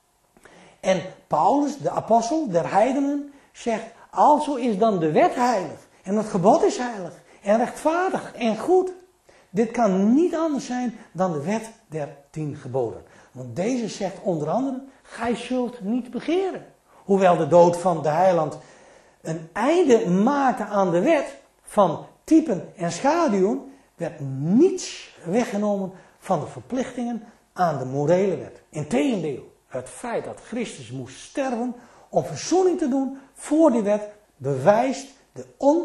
En Paulus, de apostel der heidenen, zegt, alzo is dan de wet heilig en het gebod is heilig en rechtvaardig en goed. Dit kan niet anders zijn dan de wet der 10 geboden. Want deze zegt onder andere, gij zult niet begeren. Hoewel de dood van de heiland een einde maakte aan de wet van typen en schaduwen, werd niets weggenomen van de verplichtingen aan de morele wet. Integendeel, het feit dat Christus moest sterven om verzoening te doen voor die wet, bewijst de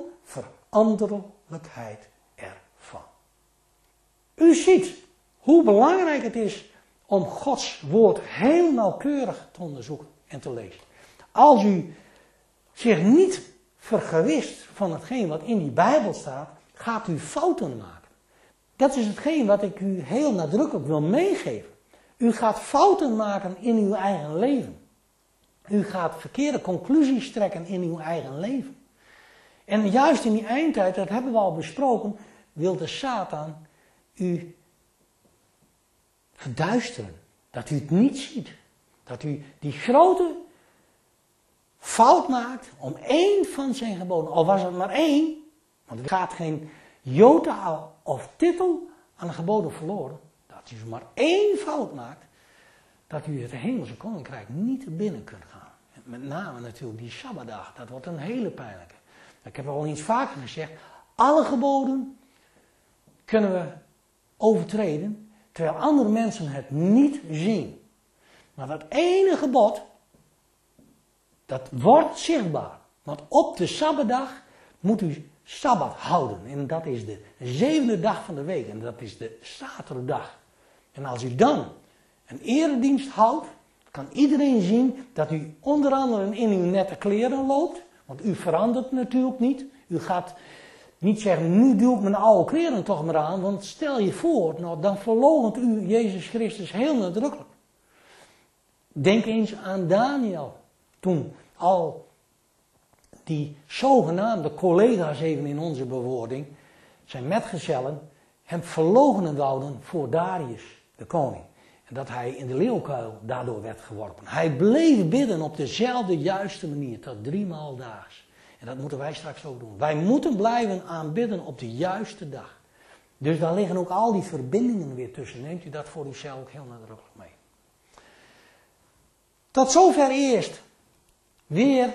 onveranderlijkheid ervan. U ziet hoe belangrijk het is om Gods woord heel nauwkeurig te onderzoeken en te lezen. Als u zich niet vergewist van hetgeen wat in die Bijbel staat, gaat u fouten maken. Dat is hetgeen wat ik u heel nadrukkelijk wil meegeven. U gaat fouten maken in uw eigen leven. U gaat verkeerde conclusies trekken in uw eigen leven. En juist in die eindtijd, dat hebben we al besproken, wil de Satan u verduisteren. Dat u het niet ziet. Dat u die grote fout maakt om één van zijn geboden, al was het maar één, want er gaat geen jota of titel aan de geboden verloren, dat u maar één fout maakt, dat u het hemelse koninkrijk niet binnen kunt gaan. Met name natuurlijk die Sabbatdag, dat wordt een hele pijnlijke. Ik heb al eens vaker gezegd, alle geboden kunnen we overtreden, terwijl andere mensen het niet zien. Maar dat ene gebod, dat wordt zichtbaar. Want op de Sabbatdag moet u Sabbat houden. En dat is de 7e dag van de week. En dat is de zaterdag. En als u dan een eredienst houdt, kan iedereen zien dat u onder andere in uw nette kleren loopt. Want u verandert natuurlijk niet. U gaat niet zeggen, nu doe ik mijn oude kleren toch maar aan. Want stel je voor, nou, dan verloochent u Jezus Christus heel nadrukkelijk. Denk eens aan Daniel. Toen al die zogenaamde collega's even in onze bewoording, zijn metgezellen, hem verloochenen wouden voor Darius, de koning. En dat hij in de leeuwkuil daardoor werd geworpen. Hij bleef bidden op dezelfde juiste manier, tot 3 maal daags. En dat moeten wij straks ook doen. Wij moeten blijven aanbidden op de juiste dag. Dus daar liggen ook al die verbindingen weer tussen. Neemt u dat voor uzelf ook heel nadrukkelijk mee. Tot zover eerst weer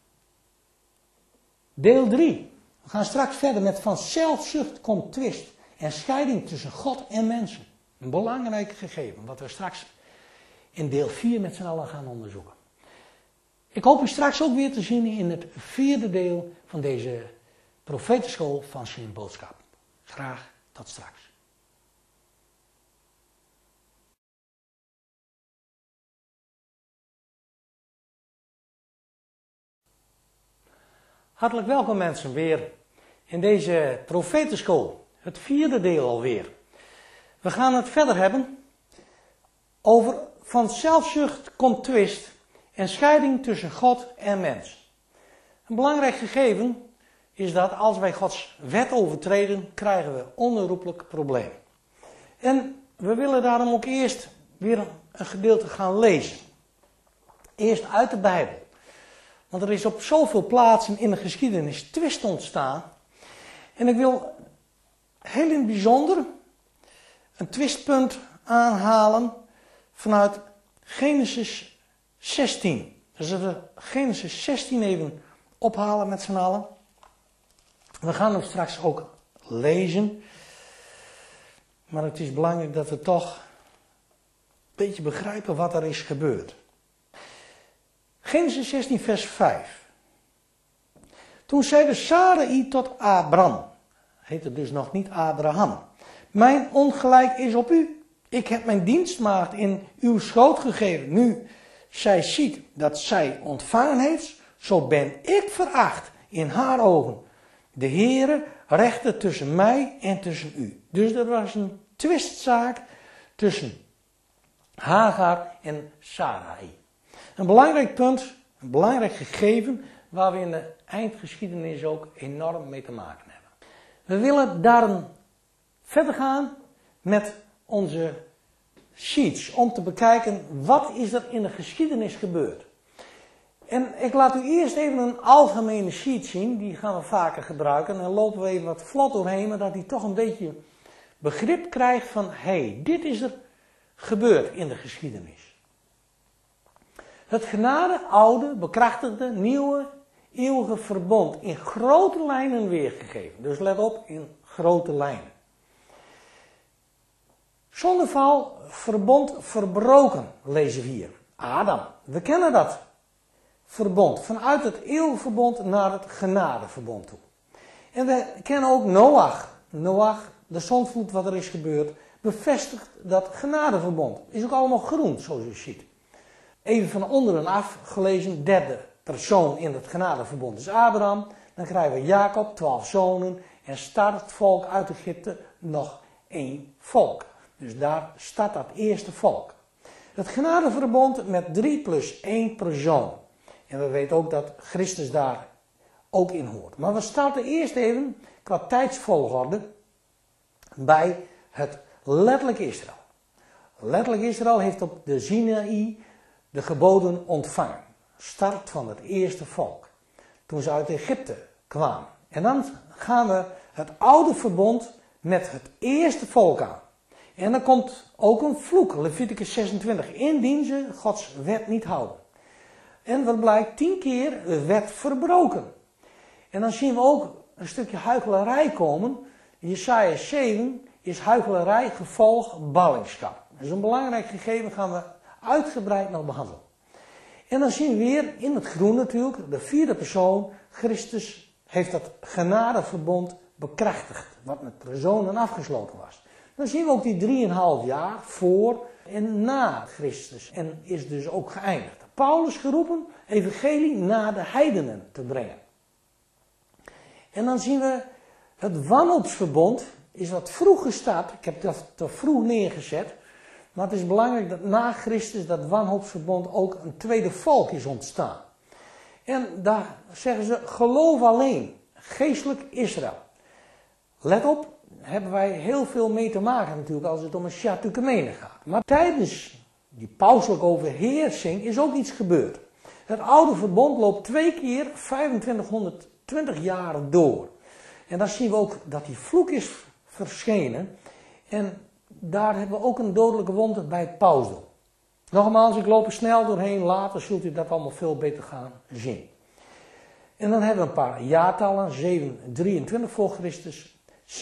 deel 3. We gaan straks verder met van zelfzucht komt twist en scheiding tussen God en mensen. Een belangrijk gegeven, wat we straks in deel 4 met z'n allen gaan onderzoeken. Ik hoop u straks ook weer te zien in het 4e deel van deze profetenschool van Sint Boodschap. Graag tot straks. Hartelijk welkom mensen weer in deze profetenschool, het 4e deel alweer. We gaan het verder hebben over van zelfzucht komt twist en scheiding tussen God en mens. Een belangrijk gegeven is dat als wij Gods wet overtreden, krijgen we onherroepelijk problemen. En we willen daarom ook eerst weer een gedeelte gaan lezen. Eerst uit de Bijbel. Want er is op zoveel plaatsen in de geschiedenis twist ontstaan. En ik wil heel in het bijzonder een twistpunt aanhalen vanuit Genesis 16. Dus we zullen Genesis 16 even ophalen met z'n allen. We gaan hem straks ook lezen. Maar het is belangrijk dat we toch een beetje begrijpen wat er is gebeurd. Genesis 16 vers 5. Toen zeide Sarai tot Abram. Heette dus nog niet Abraham. Mijn ongelijk is op u. Ik heb mijn dienstmaagd in uw schoot gegeven. Nu zij ziet dat zij ontvangen heeft, zo ben ik veracht in haar ogen. De Heere rechte tussen mij en tussen u. Dus er was een twistzaak tussen Hagar en Sarai. Een belangrijk punt, een belangrijk gegeven, waar we in de eindgeschiedenis ook enorm mee te maken hebben. We willen daarom verder gaan met onze sheets, om te bekijken wat is er in de geschiedenis gebeurd. En ik laat u eerst even een algemene sheet zien, die gaan we vaker gebruiken. En dan lopen we even wat vlot doorheen, maar dat hij toch een beetje begrip krijgt van, hé, dit is er gebeurd in de geschiedenis. Het genade, oude, bekrachtigde, nieuwe, eeuwige verbond in grote lijnen weergegeven. Dus let op, in grote lijnen. Zondeval, verbond verbroken, lezen we hier. Adam, we kennen dat verbond. Vanuit het eeuwige verbond naar het genadeverbond toe. En we kennen ook Noach. Noach, de zondvloed wat er is gebeurd, bevestigt dat genadeverbond. Is ook allemaal groen, zoals u ziet. Even van onderen af gelezen, derde persoon in het genadeverbond is Abraham. Dan krijgen we Jacob, 12 zonen. En start het volk uit Egypte nog 1 volk. Dus daar staat dat eerste volk. Het genadeverbond met 3 plus 1 persoon. En we weten ook dat Christus daar ook in hoort. Maar we starten eerst even qua tijdsvolgorde bij het letterlijk Israël. Letterlijk Israël heeft op de Sinaï de geboden ontvangen. Start van het eerste volk. Toen ze uit Egypte kwamen. En dan gaan we het oude verbond met het eerste volk aan. En dan komt ook een vloek, Leviticus 26, indien ze Gods wet niet houden. En wat blijkt, 10 keer de wet verbroken. En dan zien we ook een stukje huichelarij komen. Jesaja 7 is huichelarij gevolg ballingschap. Dat is een belangrijk gegeven, gaan we uitgebreid nog behandelen. En dan zien we weer in het groen natuurlijk, de 4e persoon, Christus heeft dat genadeverbond bekrachtigd, wat met personen afgesloten was. Dan zien we ook die 3,5 jaar voor en na Christus en is dus ook geëindigd. Paulus geroepen evangelie naar de heidenen te brengen. En dan zien we het wanhoopsverbond is wat vroeg gestart. Ik heb dat te vroeg neergezet. Maar het is belangrijk dat na Christus dat wanhoopsverbond ook een tweede volk is ontstaan. En daar zeggen ze geloof alleen, geestelijk Israël. Let op, hebben wij heel veel mee te maken natuurlijk als het om een Shatukemene gaat. Maar tijdens die pauselijke overheersing is ook iets gebeurd. Het oude verbond loopt 2 keer 2520 jaar door. En dan zien we ook dat die vloek is verschenen. En daar hebben we ook een dodelijke wond bij het pausdom. Nogmaals, ik loop er snel doorheen, later zult u dat allemaal veel beter gaan zien. En dan hebben we een paar jaartallen, 723 voor Christus,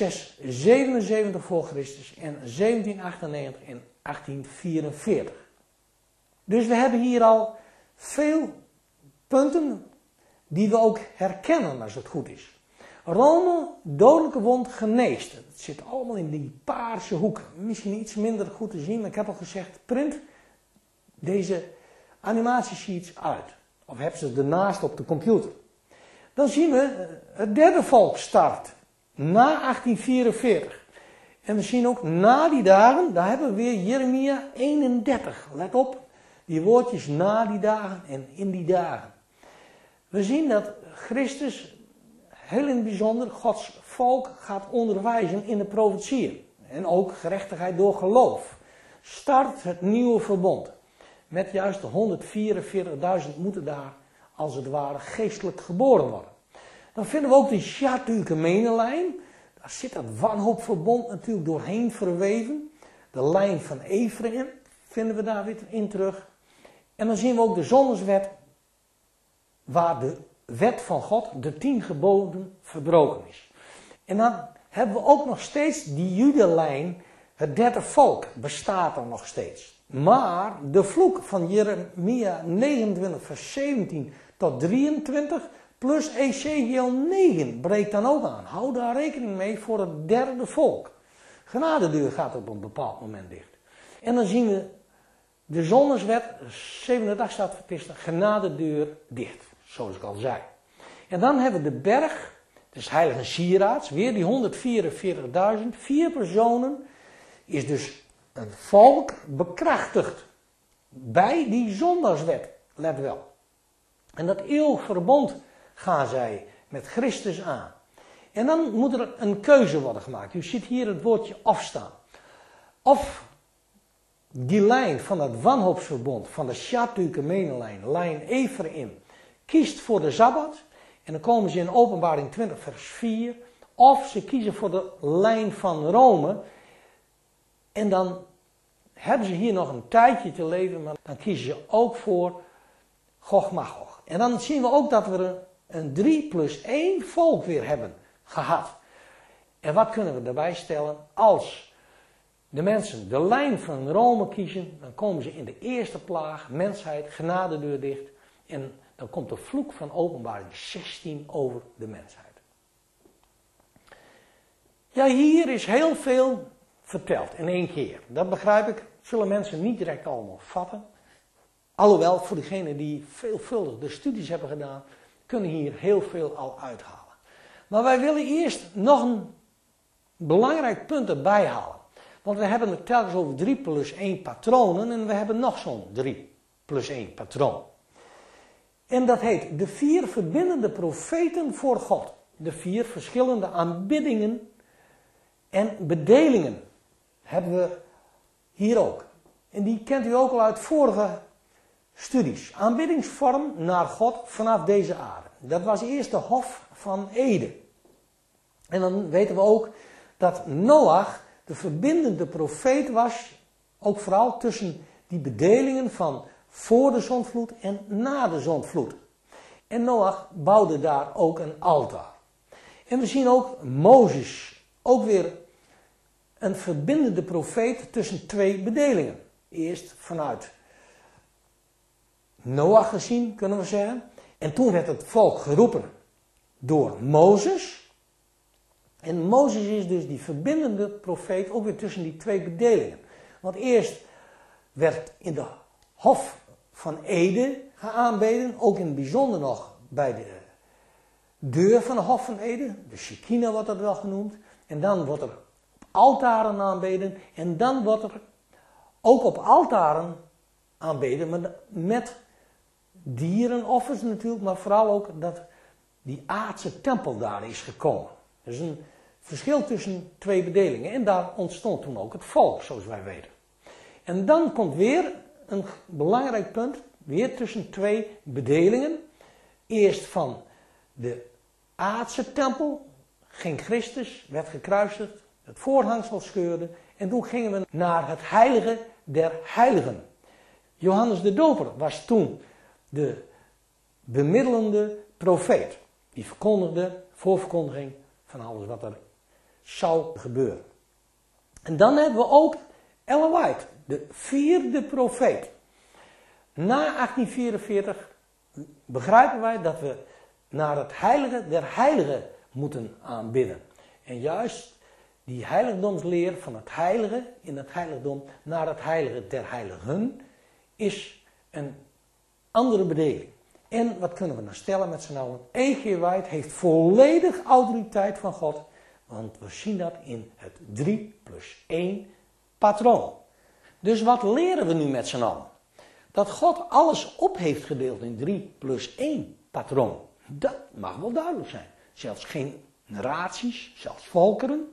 677 voor Christus en 1798 en 1844. Dus we hebben hier al veel punten die we ook herkennen als het goed is. Rome, dodelijke wond, geneest. Het zit allemaal in die paarse hoek. Misschien iets minder goed te zien, maar ik heb al gezegd, print deze animatiesheets uit. Of heb ze ernaast op de computer. Dan zien we het derde volk start. Na 1844. En we zien ook na die dagen, daar hebben we weer Jeremia 31. Let op, die woordjes na die dagen en in die dagen. We zien dat Christus heel in het bijzonder Gods volk gaat onderwijzen in de profetieën. En ook gerechtigheid door geloof. Start het nieuwe verbond. met juist de 144.000 moeten daar als het ware geestelijk geboren worden. Dan vinden we ook de Sjatuukemenelijn. Daar zit dat wanhoopverbond natuurlijk doorheen verweven. De lijn van Ephraim vinden we daar weer in terug. En dan zien we ook de zonneswet, waar de wet van God, de 10 geboden, verbroken is. En dan hebben we ook nog steeds die Judelijn, het derde volk, bestaat er nog steeds. Maar de vloek van Jeremia 29 vers 17 tot 23 plus Ezekiel 9 breekt dan ook aan. Hou daar rekening mee voor het derde volk. Genadedeur gaat op een bepaald moment dicht. En dan zien we de zonneswet, 7e dag staat verpisten, genadedeur dicht. Zoals ik al zei. En dan hebben we de berg, dus heilige sieraad, weer die 144.000, 4 personen, is dus een volk bekrachtigd bij die zondagswet, let wel. En dat eeuwig verbond gaan zij met Christus aan. En dan moet er een keuze worden gemaakt. U ziet hier het woordje afstaan. Of die lijn van het wanhoopsverbond, van de Sjatuukemenelijn, lijn Ephraim, kiest voor de Sabbat. En dan komen ze in Openbaring 20 vers 4. Of ze kiezen voor de lijn van Rome. En dan hebben ze hier nog een tijdje te leven. Maar dan kiezen ze ook voor Gog Magog. En dan zien we ook dat we een 3+1 volk weer hebben gehad. En wat kunnen we daarbij stellen? Als de mensen de lijn van Rome kiezen, dan komen ze in de eerste plaag, mensheid, genadedeur dicht. En dan komt de vloek van Openbaring 16 over de mensheid. Ja, hier is heel veel verteld in één keer. Dat begrijp ik, zullen mensen niet direct allemaal vatten. Alhoewel, voor degenen die veelvuldig de studies hebben gedaan, kunnen hier heel veel al uithalen. Maar wij willen eerst nog een belangrijk punt erbij halen. Want we hebben het telkens over 3+1 patronen en we hebben nog zo'n 3+1 patroon. En dat heet de 4 verbindende profeten voor God. De 4 verschillende aanbiddingen en bedelingen hebben we hier ook. En die kent u ook al uit vorige studies. Aanbiddingsvorm naar God vanaf deze aarde. Dat was eerst de Hof van Eden. En dan weten we ook dat Noach de verbindende profeet was, ook vooral tussen die bedelingen van voor de zondvloed en na de zondvloed. En Noach bouwde daar ook een altaar. En we zien ook Mozes, ook weer een verbindende profeet tussen 2 bedelingen. Eerst vanuit Noach gezien, kunnen we zeggen. En toen werd het volk geroepen door Mozes. En Mozes is dus die verbindende profeet ook weer tussen die 2 bedelingen. Want eerst werd in de Hof van Eden aanbeden, ook in het bijzonder nog bij de deur van de Hof van Eden, de Shekinah wordt dat wel genoemd. En dan wordt er op altaren aanbeden en dan wordt er ook op altaren aanbeden, maar met dierenoffers natuurlijk, maar vooral ook dat die aardse tempel daar is gekomen. Dus een verschil tussen 2 bedelingen. En daar ontstond toen ook het volk, zoals wij weten. En dan komt weer een belangrijk punt, weer tussen 2 bedelingen. Eerst van de aardse tempel ging Christus, werd gekruisigd, het voorhangsel scheurde. En toen gingen we naar het heilige der heiligen. Johannes de Doper was toen de bemiddelende profeet. Die verkondigde, voorverkondiging van alles wat er zou gebeuren. En dan hebben we ook Ellen White, de 4e profeet. Na 1844 begrijpen wij dat we naar het heilige der heiligen moeten aanbidden. En juist die heiligdomsleer van het heilige in het heiligdom naar het heilige der heiligen is een andere bedeling. En wat kunnen we nou stellen met z'n allen? E.G. White heeft volledig autoriteit van God, want we zien dat in het 3+1 patroon. Dus wat leren we nu met z'n allen? Dat God alles op heeft gedeeld in 3+1 patroon. Dat mag wel duidelijk zijn. Zelfs generaties, zelfs volkeren,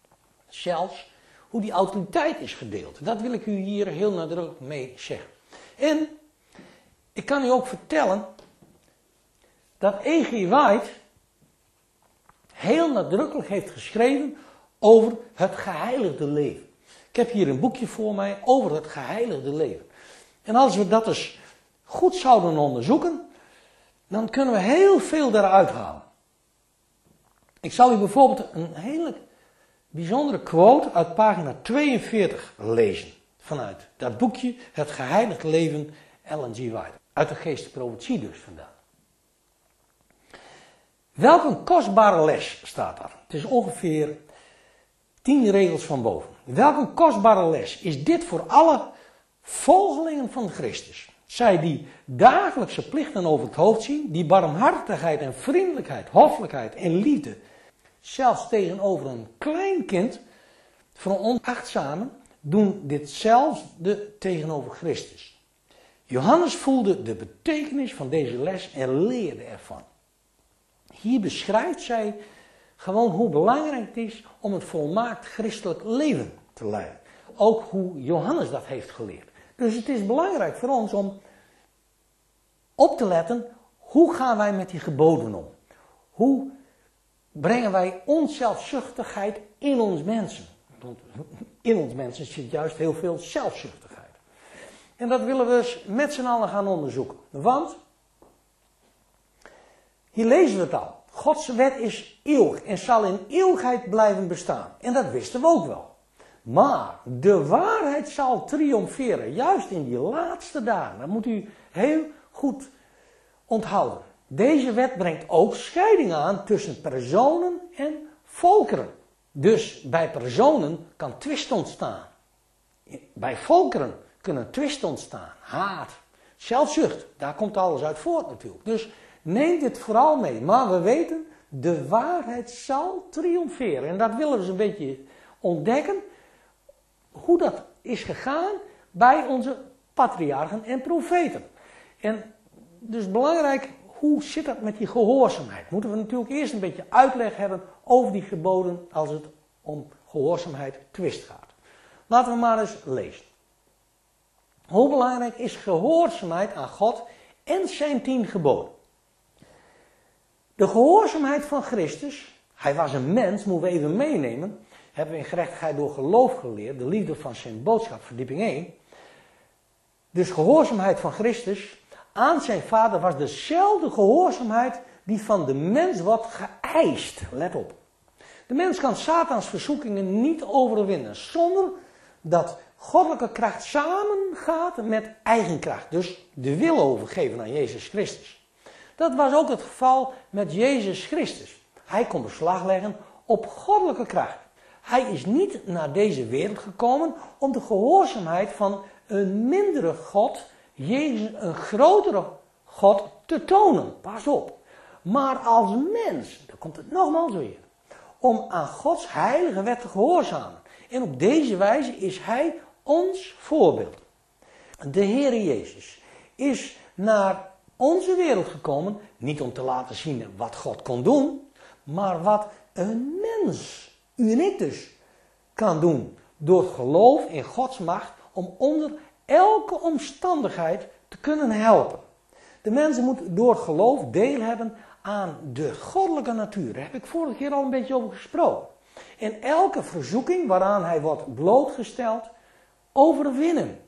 zelfs hoe die autoriteit is gedeeld. Dat wil ik u hier heel nadrukkelijk mee zeggen. En ik kan u ook vertellen dat E.G. White heel nadrukkelijk heeft geschreven over het geheiligde leven. Ik heb hier een boekje voor mij over het geheiligde leven. En als we dat eens goed zouden onderzoeken, dan kunnen we heel veel daaruit halen. Ik zal u bijvoorbeeld een hele bijzondere quote uit pagina 42 lezen. Vanuit dat boekje Het geheiligde leven, Ellen G. White. Uit de Geestelijke Profetie dus vandaan. Welk een kostbare les staat daar. Het is ongeveer 10 regels van boven. Welk een kostbare les is dit voor alle volgelingen van Christus. Zij die dagelijkse plichten over het hoofd zien, die barmhartigheid en vriendelijkheid, hoffelijkheid en liefde, zelfs tegenover een klein kind, veronachtzamen, doen ditzelfde tegenover Christus. Johannes voelde de betekenis van deze les en leerde ervan. Hier beschrijft zij gewoon hoe belangrijk het is om een volmaakt christelijk leven te leiden. Ook hoe Johannes dat heeft geleerd. Dus het is belangrijk voor ons om op te letten, hoe gaan wij met die geboden om? Hoe brengen wij onzelfzuchtigheid in ons mensen? Want in ons mensen zit juist heel veel zelfzuchtigheid. En dat willen we dus met z'n allen gaan onderzoeken. Want, hier lezen we het al. Gods wet is eeuwig en zal in eeuwigheid blijven bestaan. En dat wisten we ook wel. Maar de waarheid zal triomferen, juist in die laatste dagen. Dat moet u heel goed onthouden. Deze wet brengt ook scheiding aan tussen personen en volkeren. Dus bij personen kan twist ontstaan. Bij volkeren kunnen twist ontstaan. Haat, zelfzucht, daar komt alles uit voort natuurlijk. Dus neem dit vooral mee. Maar we weten, de waarheid zal triomferen. En dat willen we eens een beetje ontdekken. Hoe dat is gegaan bij onze patriarchen en profeten. En dus belangrijk, hoe zit dat met die gehoorzaamheid? Moeten we natuurlijk eerst een beetje uitleg hebben over die geboden als het om gehoorzaamheid twist gaat. Laten we maar eens lezen. Hoe belangrijk is gehoorzaamheid aan God en zijn 10 geboden? De gehoorzaamheid van Christus, hij was een mens, moeten we even meenemen, hebben we in gerechtigheid door geloof geleerd, de liefde van zijn boodschap, verdieping 1. Dus gehoorzaamheid van Christus aan zijn vader was dezelfde gehoorzaamheid die van de mens wordt geëist. Let op. De mens kan Satans verzoekingen niet overwinnen zonder dat goddelijke kracht samengaat met eigen kracht. Dus de wil overgeven aan Jezus Christus. Dat was ook het geval met Jezus Christus. Hij kon beslag leggen op goddelijke kracht. Hij is niet naar deze wereld gekomen om de gehoorzaamheid van een mindere God, Jezus een grotere God, te tonen. Pas op. Maar als mens, dan komt het nogmaals weer, om aan Gods heilige wet te gehoorzamen. En op deze wijze is hij ons voorbeeld. De Heere Jezus is naar onze wereld gekomen, niet om te laten zien wat God kon doen, maar wat een mens, u en ik dus, kan doen. Door geloof in Gods macht om onder elke omstandigheid te kunnen helpen. De mens moet door geloof deel hebben aan de goddelijke natuur. Daar heb ik vorige keer al een beetje over gesproken. En elke verzoeking waaraan hij wordt blootgesteld, overwinnen.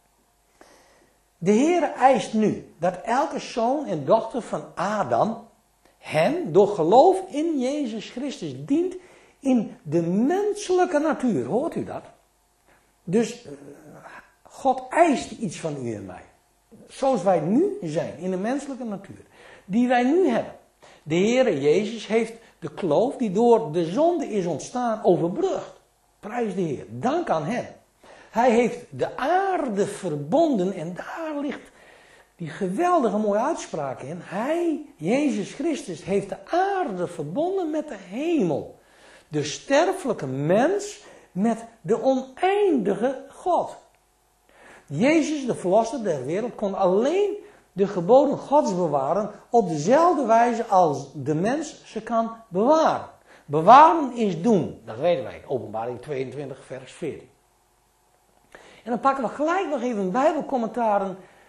De Heere eist nu dat elke zoon en dochter van Adam hem door geloof in Jezus Christus dient in de menselijke natuur. Hoort u dat? Dus God eist iets van u en mij. Zoals wij nu zijn, in de menselijke natuur. Die wij nu hebben. De Heere Jezus heeft de kloof die door de zonde is ontstaan overbrugd. Prijs de Heer. Dank aan hem. Hij heeft de aarde verbonden en daar ligt die geweldige mooie uitspraak in. Hij, Jezus Christus, heeft de aarde verbonden met de hemel. De sterfelijke mens met de oneindige God. Jezus, de verlosser der wereld, kon alleen de geboden Gods bewaren op dezelfde wijze als de mens ze kan bewaren. Bewaren is doen, dat weten wij, Openbaring 22 vers 14. En dan pakken we gelijk nog even een bijbelcommentaren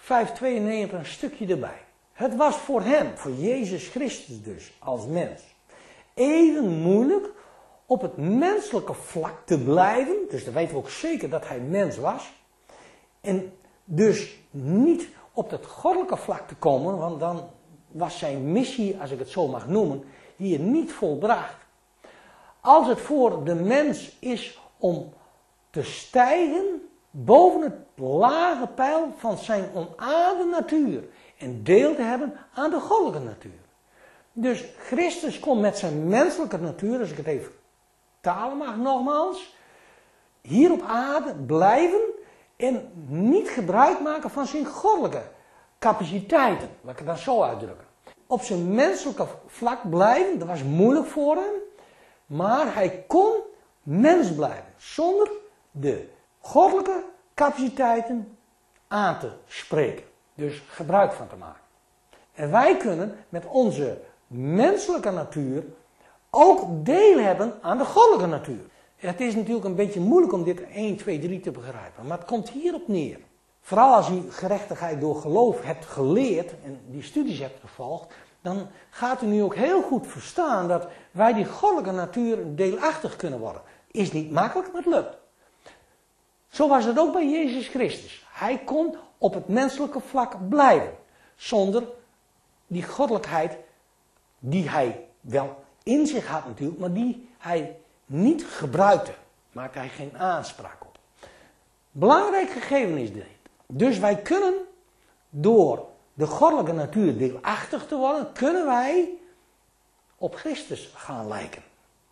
5:92 een stukje erbij. Het was voor hem, voor Jezus Christus dus, als mens, even moeilijk op het menselijke vlak te blijven. Dus dan weten we ook zeker dat hij mens was. En dus niet op het goddelijke vlak te komen, want dan was zijn missie, als ik het zo mag noemen, hier niet volbracht. Als het voor de mens is om te stijgen boven het lage peil van zijn onaarde natuur en deel te hebben aan de goddelijke natuur. Dus Christus kon met zijn menselijke natuur, als ik het even talen mag nogmaals, hier op aarde blijven en niet gebruik maken van zijn goddelijke capaciteiten. Laat ik het dan zo uitdrukken. Op zijn menselijke vlak blijven, dat was moeilijk voor hem, maar hij kon mens blijven zonder de goddelijke capaciteiten aan te spreken. Dus gebruik van te maken. En wij kunnen met onze menselijke natuur ook deel hebben aan de goddelijke natuur. Het is natuurlijk een beetje moeilijk om dit 1, 2, 3 te begrijpen, maar het komt hierop neer. Vooral als u gerechtigheid door geloof hebt geleerd en die studies hebt gevolgd, dan gaat u nu ook heel goed verstaan dat wij die goddelijke natuur deelachtig kunnen worden. Is niet makkelijk, maar het lukt. Zo was het ook bij Jezus Christus. Hij kon op het menselijke vlak blijven, zonder die goddelijkheid die hij wel in zich had natuurlijk, maar die hij niet gebruikte. Maakte hij geen aanspraak op. Belangrijk gegeven is dit. Dus wij kunnen door de goddelijke natuur deelachtig te worden, kunnen wij op Christus gaan lijken.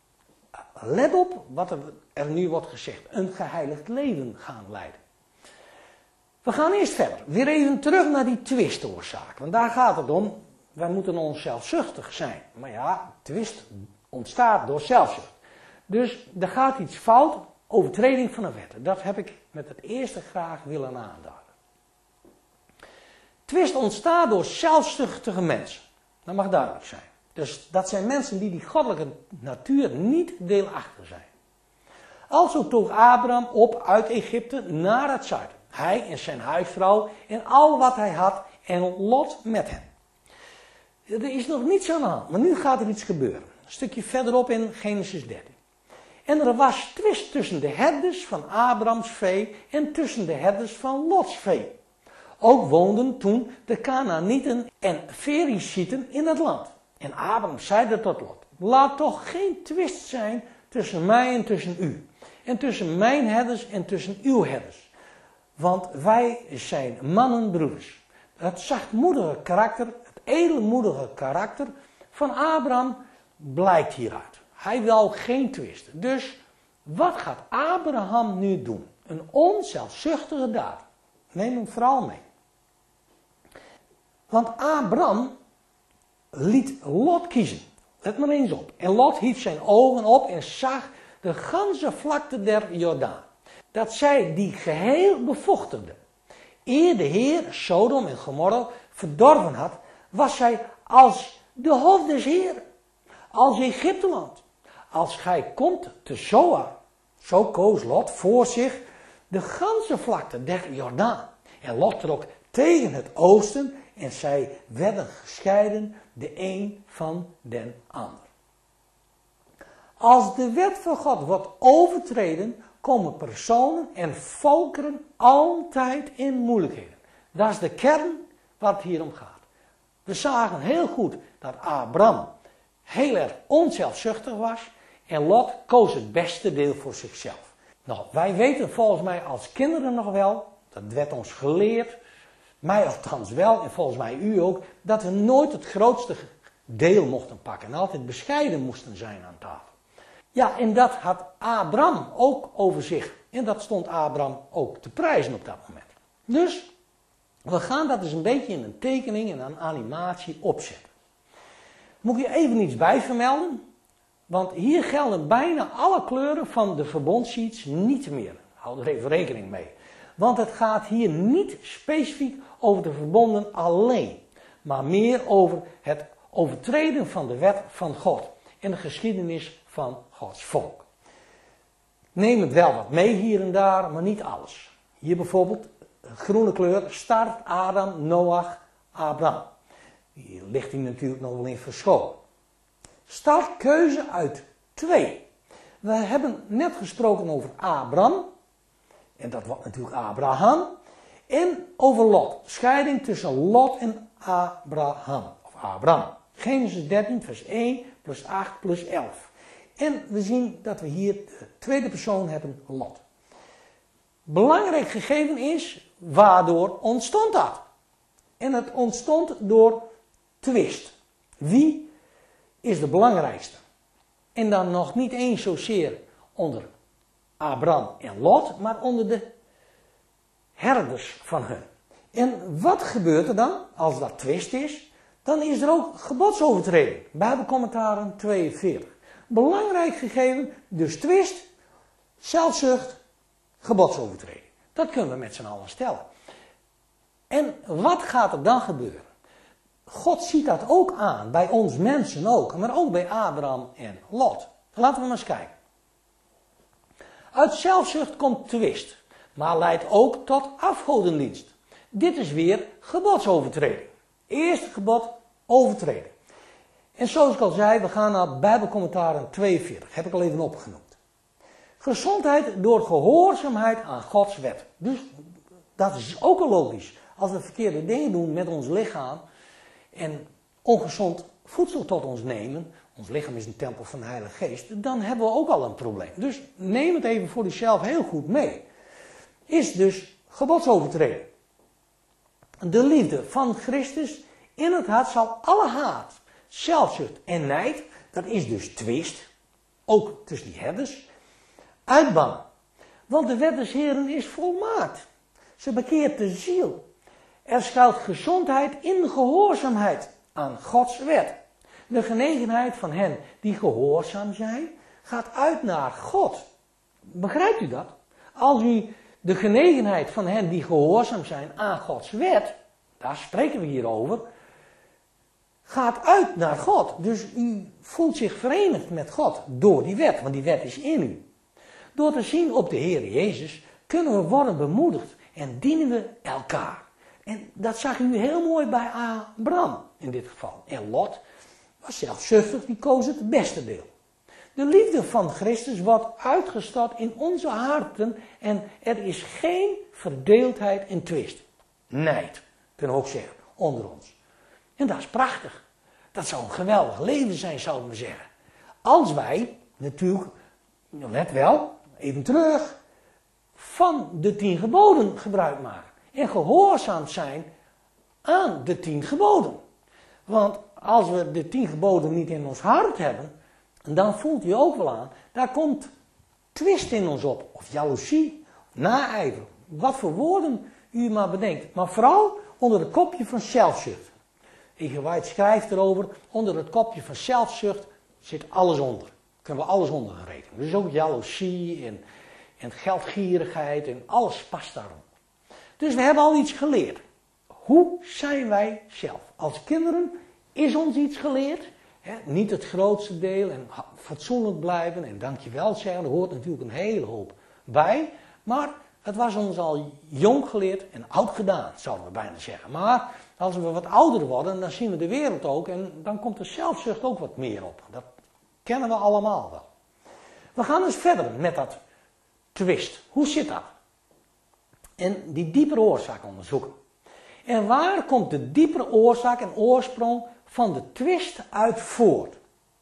Let op wat er nu wordt gezegd. Een geheiligd leven gaan leiden. We gaan eerst verder. Weer even terug naar die twistoorzaak. Want daar gaat het om. Wij moeten onzelfzuchtig zijn. Maar ja, twist ontstaat door zelfzucht. Dus er gaat iets fout, overtreding van een wet. Dat heb ik met het eerste graag willen aanduiden. Twist ontstaat door zelfzuchtige mensen. Dat mag duidelijk zijn. Dus dat zijn mensen die goddelijke natuur niet deelachtig zijn. Also toog Abraham op uit Egypte naar het zuiden. Hij en zijn huisvrouw en al wat hij had en Lot met hem. Er is nog niets aan de hand, maar nu gaat er iets gebeuren. Een stukje verderop in Genesis 13. En er was twist tussen de herders van Abrahams vee en tussen de herders van Lots vee. Ook woonden toen de Kanaanieten en Feriszieten in het land. En Abraham zeide tot Lot: laat toch geen twist zijn tussen mij en tussen u. En tussen mijn herders en tussen uw herders. Want wij zijn mannenbroeders. Het zachtmoedige karakter, het edelmoedige karakter van Abraham blijkt hieruit. Hij wil geen twist. Dus wat gaat Abraham nu doen? Een onzelfzuchtige daad. Neem hem vooral mee. Want Abraham liet Lot kiezen. Let maar eens op. En Lot hief zijn ogen op en zag de ganse vlakte der Jordaan. Dat zij die geheel bevochtigde. Eer de Heer Sodom en Gomorra verdorven had, was zij als de hof des Heeren. Als Egypteland. Als gij komt te Zoar. Zo koos Lot voor zich de ganse vlakte der Jordaan. En Lot trok tegen het oosten en zij werden gescheiden de een van den ander. Als de wet van God wordt overtreden, komen personen en volkeren altijd in moeilijkheden. Dat is de kern waar het hier om gaat. We zagen heel goed dat Abraham heel erg onzelfzuchtig was en Lot koos het beste deel voor zichzelf. Nou, wij weten volgens mij als kinderen nog wel, dat werd ons geleerd, mij althans wel en volgens mij u ook, dat we nooit het grootste deel mochten pakken en altijd bescheiden moesten zijn aan tafel. Ja, en dat had Abraham ook over zich. En dat stond Abraham ook te prijzen op dat moment. Dus, we gaan dat dus een beetje in een tekening en een animatie opzetten. Moet ik je even iets bij vermelden? Want hier gelden bijna alle kleuren van de verbondsheets niet meer. Hou er even rekening mee. Want het gaat hier niet specifiek over de verbonden alleen. Maar meer over het overtreden van de wet van God. En de geschiedenis van Gods volk. Neem het wel wat mee hier en daar, maar niet alles. Hier bijvoorbeeld groene kleur, start, Adam, Noach, Abraham. Hier ligt hij natuurlijk nog wel in verscholen. Start keuze uit 2. We hebben net gesproken over Abraham. En dat wordt natuurlijk Abraham. En over Lot. Scheiding tussen Lot en Abraham. Of Abraham. Genesis 13 vers 1 plus 8 plus 11. En we zien dat we hier de tweede persoon hebben, Lot. Belangrijk gegeven is, waardoor ontstond dat? En het ontstond door twist. Wie is de belangrijkste? En dan nog niet eens zozeer onder Abraham en Lot, maar onder de herders van hun. En wat gebeurt er dan als dat twist is? Dan is er ook gebodsovertreding. Bijbelcommentaren 42. Belangrijk gegeven, dus twist, zelfzucht, gebodsovertreding. Dat kunnen we met z'n allen stellen. En wat gaat er dan gebeuren? God ziet dat ook aan, bij ons mensen ook, maar ook bij Abraham en Lot. Laten we maar eens kijken. Uit zelfzucht komt twist, maar leidt ook tot afgodendienst. Dit is weer gebodsovertreding. Eerste gebod, overtreden. En zoals ik al zei, we gaan naar Bijbelcommentaren 42, heb ik al even opgenoemd. Gezondheid door gehoorzaamheid aan Gods wet. Dus dat is ook al logisch. Als we verkeerde dingen doen met ons lichaam en ongezond voedsel tot ons nemen, ons lichaam is een tempel van de Heilige Geest, dan hebben we ook al een probleem. Dus neem het even voor jezelf heel goed mee. Is dus gebodsovertreding. De liefde van Christus in het hart zal alle haat, zelfzucht en nijd, dat is dus twist, ook tussen die herders, uitbannen. Want de wet des Heren is volmaakt. Ze bekeert de ziel. Er schuilt gezondheid in de gehoorzaamheid aan Gods wet. De genegenheid van hen die gehoorzaam zijn, gaat uit naar God. Begrijpt u dat? Als u de genegenheid van hen die gehoorzaam zijn aan Gods wet, daar spreken we hier over, gaat uit naar God. Dus u voelt zich verenigd met God door die wet, want die wet is in u. Door te zien op de Heer Jezus kunnen we worden bemoedigd en dienen we elkaar. En dat zag u heel mooi bij Abraham in dit geval. En Lot was zelfzuchtig, die koos het beste deel. De liefde van Christus wordt uitgestort in onze harten en er is geen verdeeldheid en twist. Nijd, kunnen we ook zeggen, onder ons. En dat is prachtig. Dat zou een geweldig leven zijn, zouden we zeggen. Als wij, natuurlijk, let wel, even terug, van de 10 geboden gebruik maken. En gehoorzaam zijn aan de 10 geboden. Want als we de 10 geboden niet in ons hart hebben, dan voelt u ook wel aan, daar komt twist in ons op. Of jaloezie, naijver. Wat voor woorden u maar bedenkt. Maar vooral onder het kopje van zelfzucht. Ege White schrijft erover, onder het kopje van zelfzucht zit alles onder. Kunnen we alles onder gaan rekenen. Dus ook jaloezie en geldgierigheid en alles past daarom. Dus we hebben al iets geleerd. Hoe zijn wij zelf? Als kinderen is ons iets geleerd. Niet het grootste deel en fatsoenlijk blijven en dankjewel zeggen. Er hoort natuurlijk een hele hoop bij. Maar het was ons al jong geleerd en oud gedaan, zouden we bijna zeggen. Maar als we wat ouder worden, dan zien we de wereld ook en dan komt de zelfzucht ook wat meer op. Dat kennen we allemaal wel. We gaan dus verder met dat twist. Hoe zit dat? En die diepere oorzaak onderzoeken. En waar komt de diepere oorzaak en oorsprong van de twist uit voort?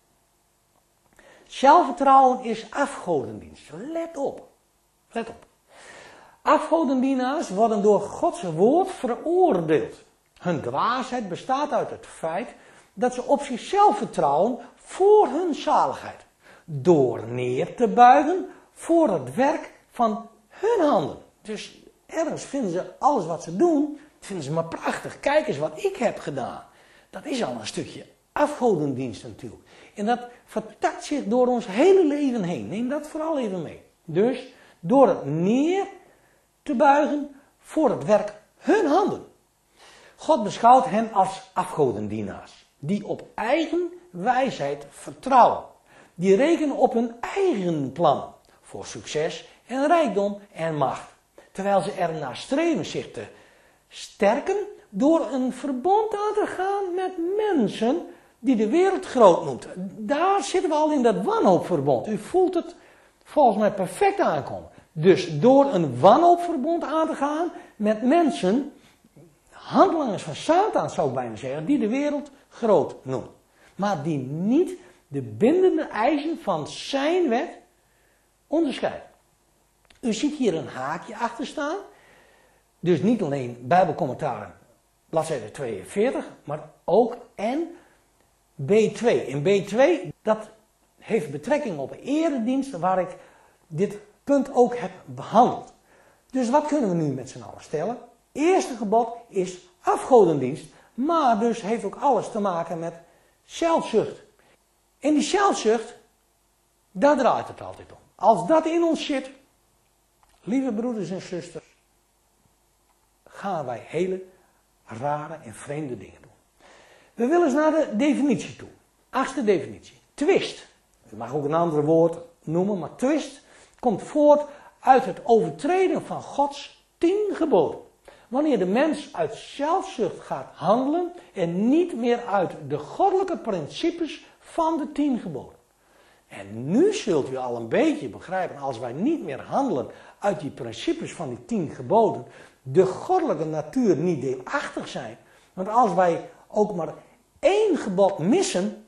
Zelfvertrouwen is afgodendienst. Let op. Let op. Afgodendienaars worden door Gods woord veroordeeld. Hun dwaasheid bestaat uit het feit dat ze op zichzelf vertrouwen voor hun zaligheid. Door neer te buigen voor het werk van hun handen. Dus ergens vinden ze alles wat ze doen, vinden ze maar prachtig. Kijk eens wat ik heb gedaan. Dat is al een stukje afgodendienst natuurlijk. En dat vertakt zich door ons hele leven heen. Neem dat vooral even mee. Dus door het neer te buigen voor het werk hun handen. God beschouwt hen als afgodendienaars. Die op eigen wijsheid vertrouwen. Die rekenen op hun eigen plan. Voor succes en rijkdom en macht. terwijl ze ernaar streven zich te sterken door een verbond aan te gaan met mensen die de wereld groot noemt. Daar zitten we al in dat wanhoopverbond. U voelt het volgens mij perfect aankomen. Dus door een wanhoopverbond aan te gaan met mensen, handlangers van Satan zou ik bijna zeggen, die de wereld groot noemt. Maar die niet de bindende eisen van zijn wet onderscheidt. U ziet hier een haakje achter staan. Dus niet alleen Bijbelcommentaren, bladzijde 42, maar ook en B2. En B2, dat heeft betrekking op erediensten waar ik dit punt ook heb behandeld. Dus wat kunnen we nu met z'n allen stellen? Eerste gebod is afgodendienst, maar dus heeft ook alles te maken met zelfzucht. En die zelfzucht, daar draait het altijd om. Als dat in ons zit, lieve broeders en zusters, gaan wij hele rare en vreemde dingen doen. We willen eens naar de definitie toe. 8e definitie. Twist. U mag ook een ander woord noemen, maar twist komt voort uit het overtreden van Gods 10 geboden. Wanneer de mens uit zelfzucht gaat handelen en niet meer uit de goddelijke principes van de 10 geboden. En nu zult u al een beetje begrijpen, als wij niet meer handelen uit die principes van die 10 geboden, de goddelijke natuur niet deelachtig zijn. Want als wij ook maar 1 gebod missen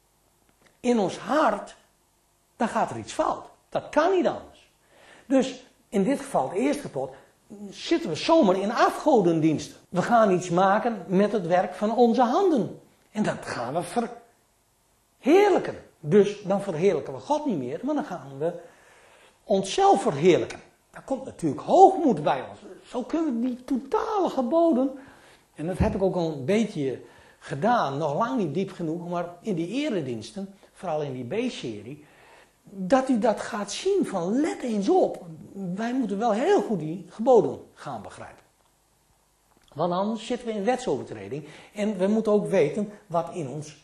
in ons hart, dan gaat er iets fout. Dat kan niet anders. Dus in dit geval, het eerste gebod, zitten we zomaar in afgodendiensten. We gaan iets maken met het werk van onze handen. En dat gaan we verheerlijken. Dus dan verheerlijken we God niet meer, maar dan gaan we onszelf verheerlijken. Daar komt natuurlijk hoogmoed bij ons. Zo kunnen we die totale geboden, en dat heb ik ook al een beetje gedaan, nog lang niet diep genoeg, maar in die erediensten, vooral in die B-serie, dat u dat gaat zien van let eens op. Wij moeten wel heel goed die geboden gaan begrijpen. Want anders zitten we in wetsovertreding en we moeten ook weten wat in ons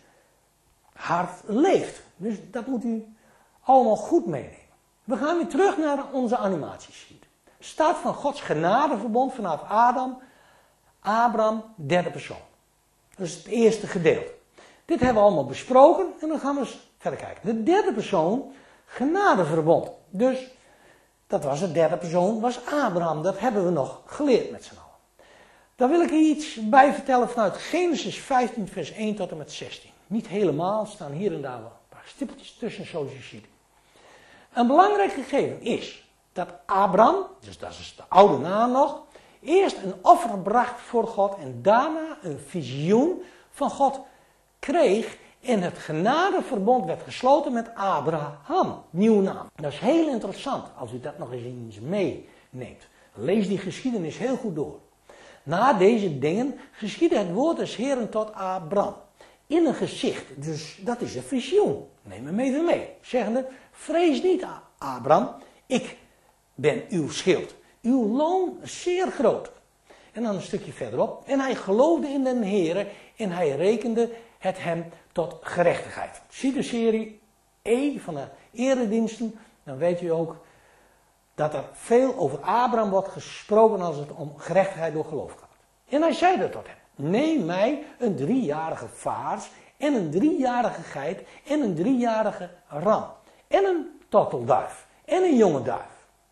hart leeft. Dus dat moet u allemaal goed meenemen. We gaan weer terug naar onze animatiesheet. Start van Gods genadeverbond vanaf Adam, Abraham, derde persoon. Dat is het eerste gedeelte. Dit hebben we allemaal besproken en dan gaan we eens verder kijken. De derde persoon, genadeverbond. Dus dat was de derde persoon, was Abraham. Dat hebben we nog geleerd met z'n allen. Daar wil ik iets bij vertellen vanuit Genesis 15 vers 1 tot en met 16. Niet helemaal, staan hier en daar wel een paar stipeltjes tussen zoals je ziet. Een belangrijk gegeven is dat Abraham, dus dat is de oude naam nog, eerst een offer bracht voor God en daarna een visioen van God kreeg en het genadeverbond werd gesloten met Abraham, nieuwe naam. Dat is heel interessant als u dat nog eens meeneemt. Lees die geschiedenis heel goed door. Na deze dingen geschiedde het woord des Heeren tot Abraham. In een gezicht, dus dat is een visioen. Neem hem even mee. Zeggende, vrees niet Abraham, ik ben uw schild. Uw loon is zeer groot. En dan een stukje verderop. En hij geloofde in den Heere en hij rekende het hem tot gerechtigheid. Zie de serie E van de erediensten, dan weet u ook dat er veel over Abraham wordt gesproken als het om gerechtigheid door geloof gaat. En hij zei dat tot hem. Neem mij een 3-jarige vaars en een 3-jarige geit en een 3-jarige ram. En een tortelduif en een jonge duif.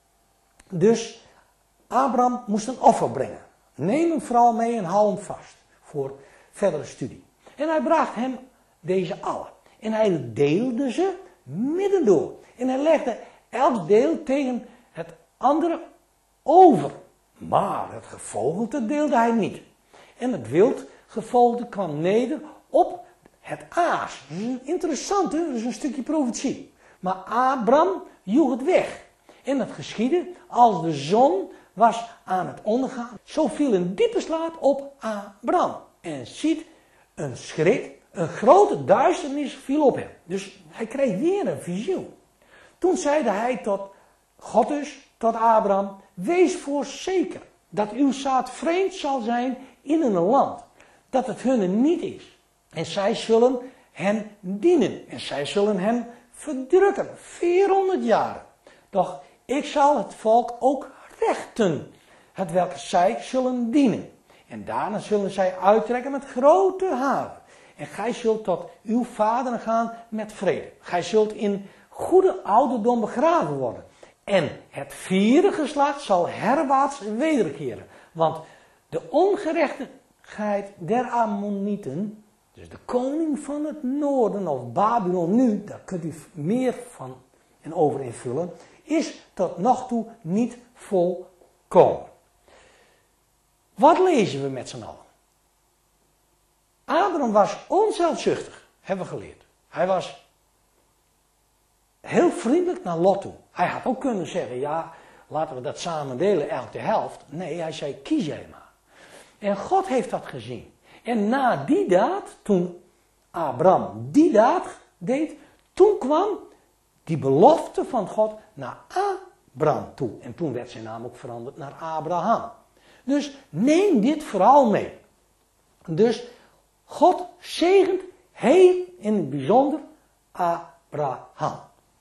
Dus Abraham moest een offer brengen. Neem hem vooral mee en hou hem vast voor verdere studie. En hij bracht hem deze allen. En hij deelde ze midden door. En hij legde elk deel tegen het andere over. Maar het gevogelte deelde hij niet. En het wildgevogelte kwam neder op het aas. Dat is interessant, hè? Dat is een stukje profetie. Maar Abraham joeg het weg. En het geschiedde als de zon was aan het ondergaan. Zo viel een diepe slaap op Abraham. En ziet, een schrik, een grote duisternis viel op hem. Dus hij kreeg weer een visioen. Toen zeide hij tot God dus, tot Abraham, wees voorzeker dat uw zaad vreemd zal zijn in een land, dat het hunne niet is. En zij zullen hen dienen en zij zullen hem verdrukken, 400 jaren. Doch ik zal het volk ook rechten het welke zij zullen dienen. En daarna zullen zij uittrekken met grote haven. En gij zult tot uw vaderen gaan met vrede. Gij zult in goede ouderdom begraven worden. En het vierde geslacht zal herwaarts wederkeren. Want de ongerechtigheid der Ammonieten, dus de koning van het noorden of Babylon nu, daar kunt u meer van en over invullen, is tot nog toe niet volkomen. Wat lezen we met z'n allen? Abraham was onzelfzuchtig, hebben we geleerd. Hij was heel vriendelijk naar Lot toe. Hij had ook kunnen zeggen, ja, laten we dat samen delen, elk de helft. Nee, hij zei, kies jij maar. En God heeft dat gezien. En na die daad, toen Abraham die daad deed, toen kwam die belofte van God naar Abraham toe. En toen werd zijn naam ook veranderd naar Abraham. Dus neem dit vooral mee. Dus God zegent heel in het bijzonder Abraham.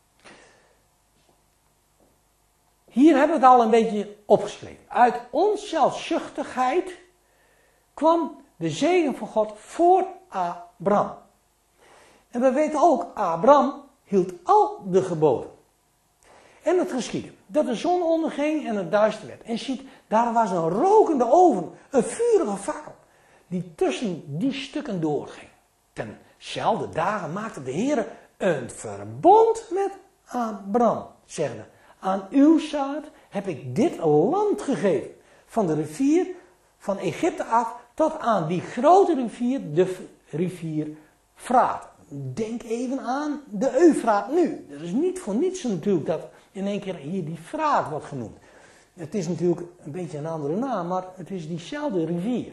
Hier hebben we het al een beetje opgeschreven. Uit onzelfzuchtigheid kwam de zegen van God voor Abraham. En we weten ook, Abraham hield al de geboden. En het geschiedde, dat de zon onderging en het duister werd. En ziet, daar was een rokende oven, een vurige fakkel, die tussen die stukken doorging. Tenzelfde dagen maakte de Heer een verbond met Abraham, zegde, aan uw zaad heb ik dit land gegeven, van de rivier van Egypte af tot aan die grote rivier, de rivier Fraat. Denk even aan de Eufraat nu. Dat is niet voor niets natuurlijk dat in één keer hier die Fraat wordt genoemd. Het is natuurlijk een beetje een andere naam, maar het is diezelfde rivier.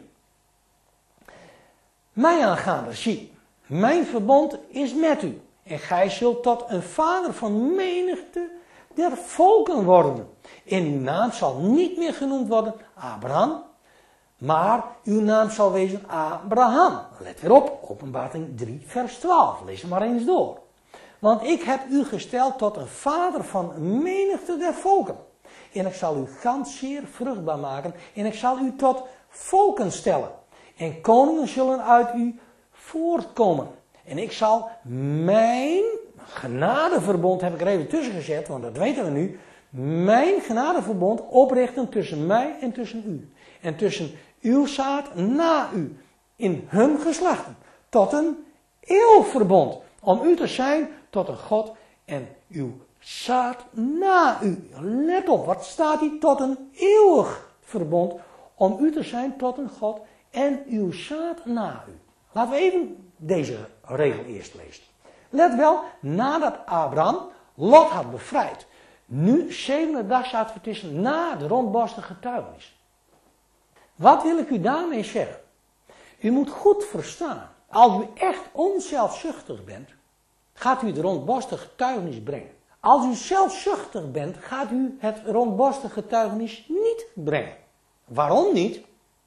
Mij aangaande, zie, mijn verbond is met u. En gij zult tot een vader van menigte der volken worden. En uw naam zal niet meer genoemd worden Abraham, maar uw naam zal wezen Abraham. Let weer op, Openbaring 3 vers 12. Lees het maar eens door. Want ik heb u gesteld tot een vader van een menigte der volken. En ik zal u gans zeer vruchtbaar maken. En ik zal u tot volken stellen. En koningen zullen uit u voortkomen. En ik zal mijn genadeverbond, heb ik er even tussen gezet, want dat weten we nu. Mijn genadeverbond oprichten tussen mij en tussen u. En tussen uw zaad na u. In hun geslachten. Tot een eeuwverbond. Om u te zijn tot een God en uw zaad na u. Let op, wat staat hier? Tot een eeuwig verbond. Om u te zijn tot een God en uw zaad na u. Laten we even deze regel eerst lezen. Let wel, nadat Abraham Lot had bevrijd. Nu 7 dagsadventisten na de rondborstige getuigenis. Wat wil ik u daarmee zeggen? U moet goed verstaan. Als u echt onzelfzuchtig bent, gaat u het rondborstige getuigenis brengen. Als u zelfzuchtig bent, gaat u het rondborstige getuigenis niet brengen. Waarom niet?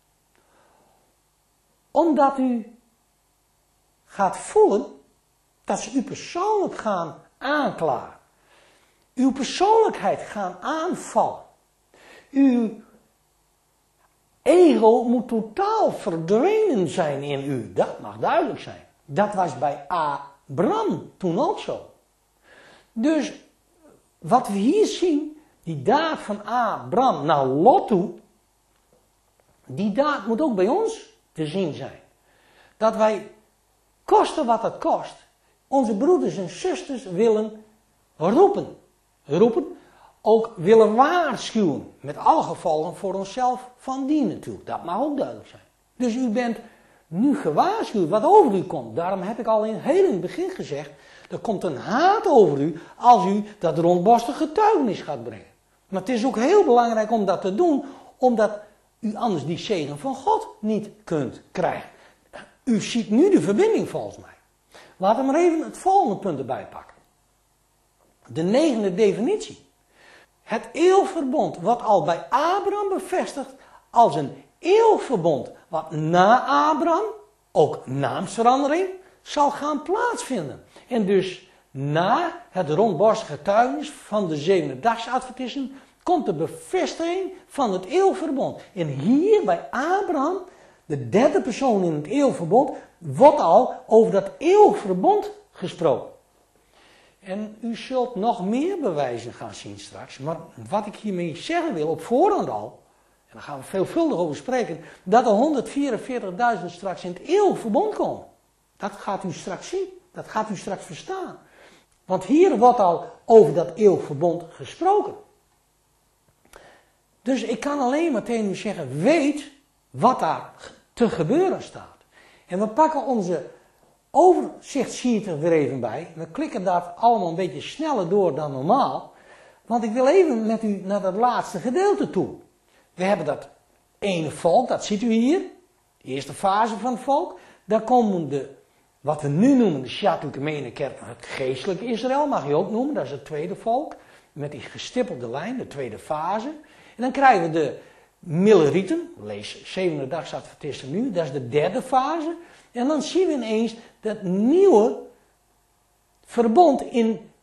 Omdat u gaat voelen dat ze u persoonlijk gaan aanklagen. Uw persoonlijkheid gaan aanvallen. Uw ego moet totaal verdwenen zijn in u. Dat mag duidelijk zijn. Dat was bij Abraham toen ook zo. Dus wat we hier zien, die daad van Abraham naar Lot toe, die daad moet ook bij ons te zien zijn. Dat wij, koste wat het kost, onze broeders en zusters willen roepen. Ook willen waarschuwen. Met alle gevolgen voor onszelf van dien natuurlijk. Dat mag ook duidelijk zijn. Dus u bent nu gewaarschuwd wat over u komt. Daarom heb ik al heel in het begin gezegd. Er komt een haat over u als u dat rondborstige getuigenis gaat brengen. Maar het is ook heel belangrijk om dat te doen. Omdat u anders die zegen van God niet kunt krijgen. U ziet nu de verbinding volgens mij. Laten we maar even het volgende punt erbij pakken. De 9e definitie. Het eeuwverbond wordt al bij Abraham bevestigd als een eeuwverbond wat na Abraham, ook naamsverandering, zal gaan plaatsvinden. En dus na het rondborstige getuigenis van de 7e dagsadventisten komt de bevestiging van het eeuwig verbond. En hier bij Abraham, de derde persoon in het eeuwig verbond, wordt al over dat eeuwig verbond gesproken. En u zult nog meer bewijzen gaan zien straks. Maar wat ik hiermee zeggen wil, op voorhand al, en daar gaan we veelvuldig over spreken, dat er 144.000 straks in het eeuwig verbond komen. Dat gaat u straks zien. Dat gaat u straks verstaan. Want hier wordt al over dat eeuwig verbond gesproken. Dus ik kan alleen maar tegen u zeggen, weet wat daar te gebeuren staat. En we pakken onze overzichtssheet er weer even bij. We klikken daar allemaal een beetje sneller door dan normaal. Want ik wil even met u naar dat laatste gedeelte toe. We hebben dat ene volk, dat ziet u hier. De eerste fase van het volk. Daar komen wat we nu noemen de Sjatukemene kerk, het geestelijke Israël, mag je ook noemen. Dat is het tweede volk. Met die gestippelde lijn, de tweede fase. En dan krijgen we de Millerieten, lees 7e-dags Adventisten nu, dat is de derde fase. En dan zien we ineens dat nieuwe verbond in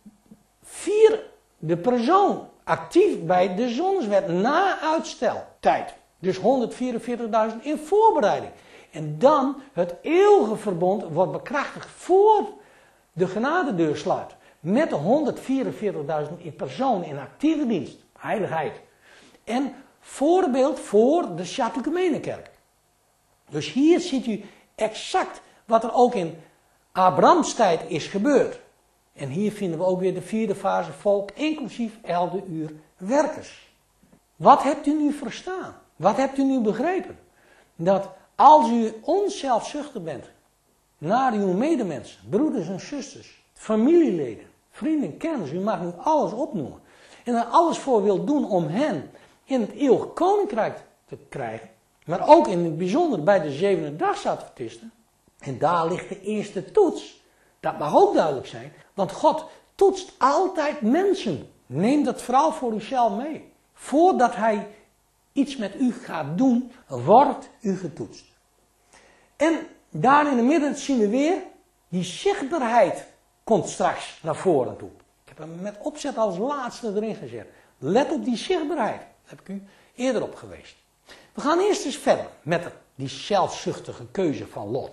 vierde persoon, actief bij de zonswet, na uitsteltijd. Dus 144.000 in voorbereiding. En dan het eeuwige verbond wordt bekrachtigd voor de genadedeur sluit. Met de 144.000 in persoon in actieve dienst, heiligheid. En voorbeeld voor de Sjatukemene kerk. Dus hier ziet u exact wat er ook in Abrahams tijd is gebeurd. En hier vinden we ook weer de vierde fase volk, inclusief 11e uur werkers. Wat hebt u nu verstaan? Wat hebt u nu begrepen? Dat als u onzelfzuchtig bent naar uw medemensen, broeders en zusters, familieleden, vrienden, kennis, u mag nu alles opnoemen. En er alles voor wilt doen om hen in het eeuwig koninkrijk te krijgen. Maar ook in het bijzonder bij de 7e-dags Adventisten. En daar ligt de eerste toets. Dat mag ook duidelijk zijn. Want God toetst altijd mensen. Neem dat vooral voor uzelf mee. Voordat hij iets met u gaat doen, wordt u getoetst. En daar in het midden zien we weer, die zichtbaarheid komt straks naar voren toe. Ik heb hem met opzet als laatste erin gezet. Let op die zichtbaarheid. Daar heb ik u eerder op geweest. We gaan eerst eens verder met die zelfzuchtige keuze van Lot.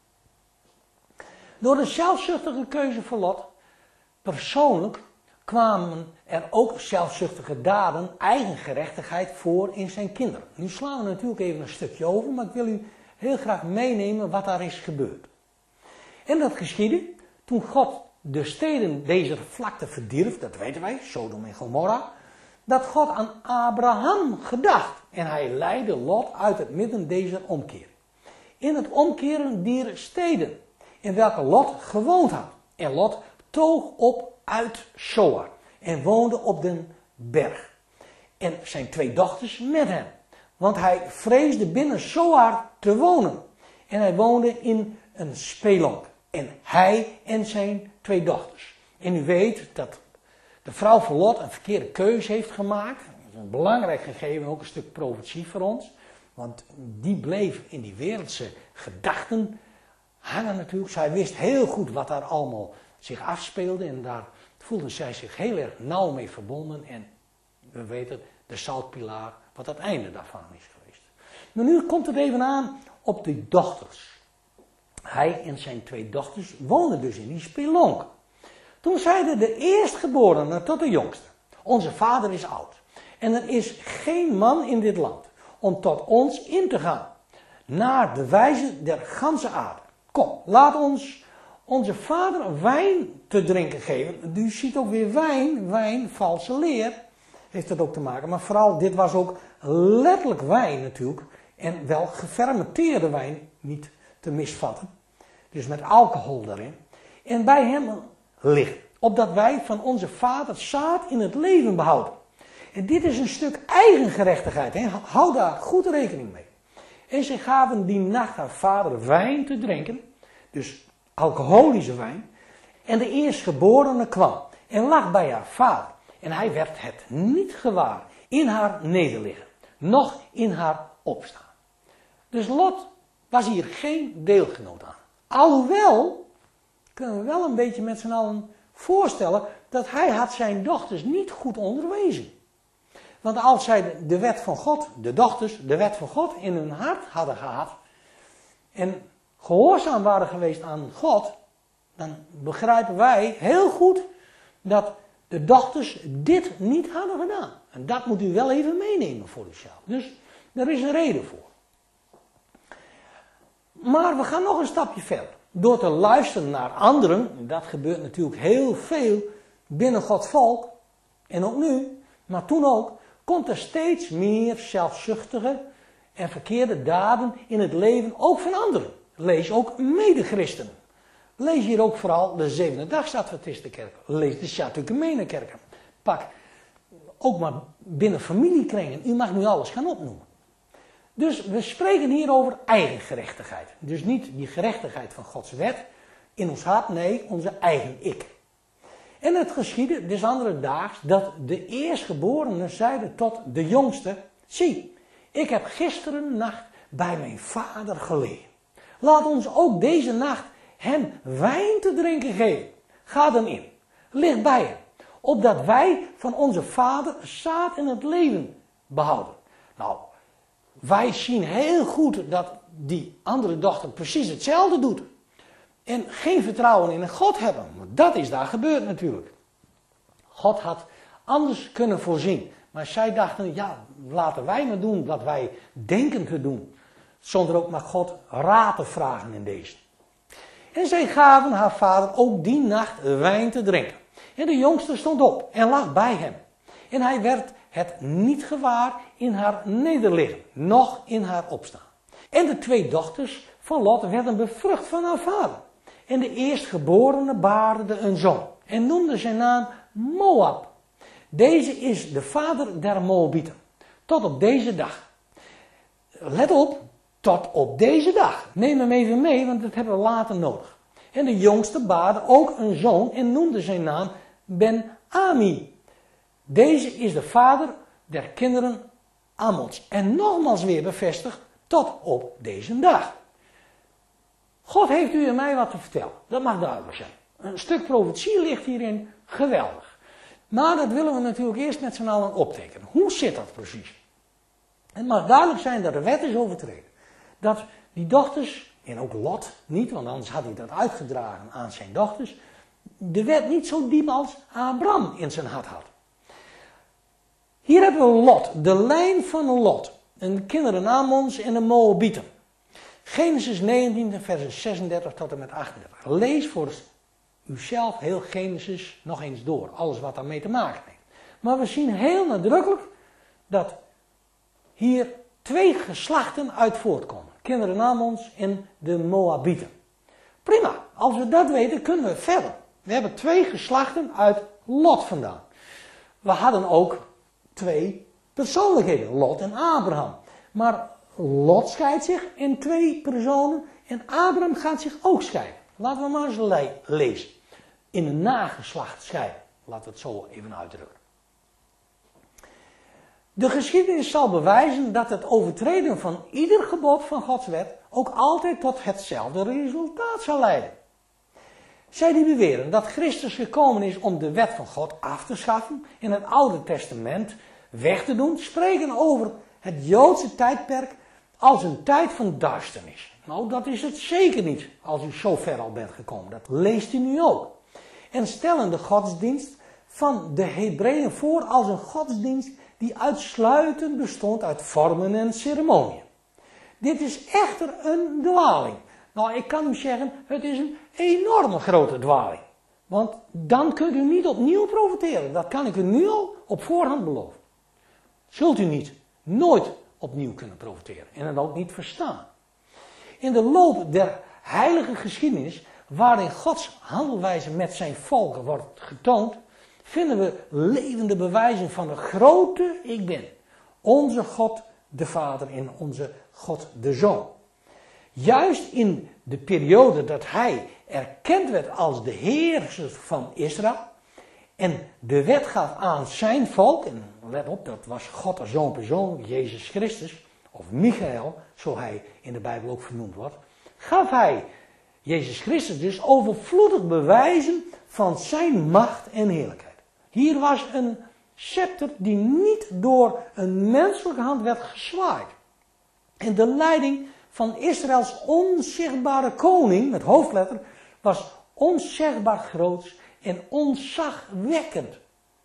Door de zelfzuchtige keuze van Lot, persoonlijk, kwamen er ook zelfzuchtige daden, eigen gerechtigheid voor in zijn kinderen. Nu slaan we natuurlijk even een stukje over, maar ik wil u heel graag meenemen wat daar is gebeurd. En dat geschiedde toen God de steden deze vlakte verdierf, dat weten wij, Sodom en Gomorra, dat God aan Abraham gedacht en hij leidde Lot uit het midden deze omkeer. In het omkeren dier steden, in welke Lot gewoond had. En Lot toog op uit Zoar en woonde op den berg. En zijn twee dochters met hem. Want hij vreesde binnen Zoar te wonen. En hij woonde in een spelonk. En hij en zijn twee dochters. En u weet dat de vrouw van Lot een verkeerde keuze heeft gemaakt. Dat is een belangrijk gegeven, ook een stuk profetie voor ons. Want die bleef in die wereldse gedachten hangen natuurlijk. Zij wist heel goed wat daar allemaal zich afspeelde. En daar voelde zij zich heel erg nauw mee verbonden. En we weten de zoutpilaar, wat het einde daarvan is geweest. Maar nu komt het even aan op de dochters. Hij en zijn twee dochters woonden dus in die spelonk. Toen zeiden de eerstgeborenen tot de jongste: onze vader is oud. En er is geen man in dit land om tot ons in te gaan. Naar de wijze der ganse aarde. Kom, laat ons onze vader wijn te drinken geven. U ziet ook weer wijn, valse leer. Heeft dat ook te maken. Maar vooral, dit was ook letterlijk wijn natuurlijk. En wel gefermenteerde wijn, niet te misvatten. Dus met alcohol daarin. En bij hem ligt. Opdat wij van onze vader zaad in het leven behouden. En dit is een stuk eigen gerechtigheid. Hè? Hou daar goed rekening mee. En ze gaven die nacht haar vader wijn te drinken. Dus alcoholische wijn. En de eerstgeborene kwam en lag bij haar vader. En hij werd het niet gewaar in haar nederliggen. Noch in haar opstaan. Dus Lot was hier geen deelgenoot aan. Alhoewel, kunnen we wel een beetje met z'n allen voorstellen dat hij had zijn dochters niet goed onderwezen. Want als zij de wet van God, de dochters, de wet van God in hun hart hadden gehad en gehoorzaam waren geweest aan God, dan begrijpen wij heel goed dat de dochters dit niet hadden gedaan. En dat moet u wel even meenemen voor uzelf. Dus er is een reden voor. Maar we gaan nog een stapje verder. Door te luisteren naar anderen, dat gebeurt natuurlijk heel veel binnen Gods volk, en ook nu, maar toen ook, komt er steeds meer zelfzuchtige en verkeerde daden in het leven, ook van anderen. Lees ook medechristenen. Lees hier ook vooral de Zevende-Dags-Adventistenkerk. Lees de Chateauquemene-kerken. Pak ook maar binnen familiekringen. U mag nu alles gaan opnoemen. Dus we spreken hier over eigen gerechtigheid. Dus niet die gerechtigheid van Gods wet in ons hart, nee, onze eigen ik. En het geschiedde des andere daags dat de eerstgeborenen zeiden tot de jongste: zie, ik heb gisteren nacht bij mijn vader gelegen. Laat ons ook deze nacht hem wijn te drinken geven. Ga dan in, lig bij hem, opdat wij van onze vader zaad in het leven behouden. Nou, wij zien heel goed dat die andere dochter precies hetzelfde doet. En geen vertrouwen in een God hebben. Maar dat is daar gebeurd natuurlijk. God had anders kunnen voorzien. Maar zij dachten, ja, laten wij maar doen wat wij denken te doen. Zonder ook maar God raad te vragen in deze. En zij gaven haar vader ook die nacht wijn te drinken. En de jongste stond op en lag bij hem. En hij werd het niet gewaar in haar nederliggen, noch in haar opstaan. En de twee dochters van Lot werden bevrucht van haar vader. En de eerstgeborene baarde een zoon en noemde zijn naam Moab. Deze is de vader der Moabieten. Tot op deze dag. Let op, tot op deze dag. Neem hem even mee, want dat hebben we later nodig. En de jongste baarde ook een zoon en noemde zijn naam Ben-Ami. Deze is de vader der kinderen Ammons. En nogmaals weer bevestigd tot op deze dag. God heeft u en mij wat te vertellen. Dat mag duidelijk zijn. Een stuk profetie ligt hierin geweldig. Maar dat willen we natuurlijk eerst met z'n allen optekenen. Hoe zit dat precies? Het mag duidelijk zijn dat de wet is overtreden. Dat die dochters, en ook Lot niet, want anders had hij dat uitgedragen aan zijn dochters, de wet niet zo diep als Abraham in zijn hart had. Hier hebben we Lot, de lijn van Lot. En de kinderen Ammons en de Moabieten. Genesis 19, versen 36 tot en met 38. Lees voor uzelf heel Genesis nog eens door. Alles wat daarmee te maken heeft. Maar we zien heel nadrukkelijk dat hier twee geslachten uit voortkomen. Kinderen Ammons en de Moabieten. Prima, als we dat weten kunnen we verder. We hebben twee geslachten uit Lot vandaan. We hadden ook twee persoonlijkheden, Lot en Abraham. Maar Lot scheidt zich in twee personen en Abraham gaat zich ook scheiden. Laten we maar eens lezen. In een nageslacht scheiden. Laten we het zo even uitdrukken. De geschiedenis zal bewijzen dat het overtreden van ieder gebod van Gods wet ook altijd tot hetzelfde resultaat zal leiden. Zij die beweren dat Christus gekomen is om de wet van God af te schaffen en het Oude Testament weg te doen, spreken over het Joodse tijdperk als een tijd van duisternis. Nou, dat is het zeker niet als u zo ver al bent gekomen. Dat leest u nu ook. En stellen de godsdienst van de Hebreeën voor als een godsdienst die uitsluitend bestond uit vormen en ceremoniën. Dit is echter een dwaling. Nou, ik kan u zeggen, het is een enorme grote dwaling. Want dan kunt u niet opnieuw profiteren. Dat kan ik u nu al op voorhand beloven. Zult u niet, nooit opnieuw kunnen profiteren. En het ook niet verstaan. In de loop der heilige geschiedenis, waarin Gods handelwijze met zijn volk wordt getoond, vinden we levende bewijzen van de grote ik ben. Onze God de Vader en onze God de Zoon. Juist in de periode dat hij erkend werd als de heerser van Israël en de wet gaf aan zijn volk, en let op, dat was God als zo'n persoon, Jezus Christus, of Michael, zo hij in de Bijbel ook vernoemd wordt, gaf hij Jezus Christus dus overvloedig bewijzen van zijn macht en heerlijkheid. Hier was een scepter die niet door een menselijke hand werd gezwaaid. En de leiding van Israëls onzichtbare koning, met hoofdletter, was onzegbaar groots en ontzagwekkend.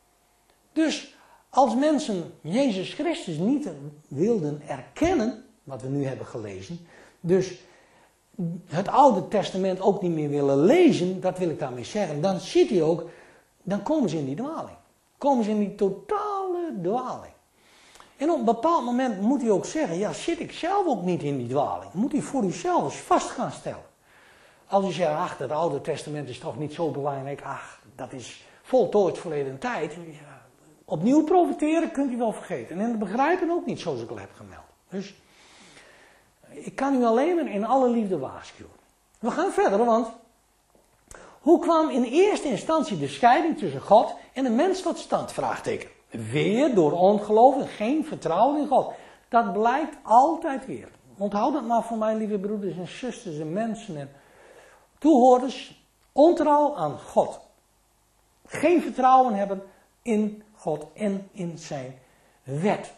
Dus als mensen Jezus Christus niet wilden erkennen, wat we nu hebben gelezen, dus het Oude Testament ook niet meer willen lezen, dat wil ik daarmee zeggen, dan ziet u ook, dan komen ze in die dwaling. Komen ze in die totale dwaling. En op een bepaald moment moet u ook zeggen, ja, zit ik zelf ook niet in die dwaling? Moet u voor uzelf eens vast gaan stellen. Als u zegt, ach, het Oude Testament is toch niet zo belangrijk, ach, dat is voltooid verleden tijd. Ja, opnieuw profiteren kunt u wel vergeten. En begrijpen ook niet, zoals ik al heb gemeld. Dus ik kan u alleen maar in alle liefde waarschuwen. We gaan verder, want hoe kwam in eerste instantie de scheiding tussen God en de mens tot stand? Vraagteken. Weer door ongeloof en geen vertrouwen in God. Dat blijkt altijd weer. Onthoud dat maar voor mijn lieve broeders en zusters en mensen en toehoorders. Ontrouw aan God. Geen vertrouwen hebben in God en in zijn wet.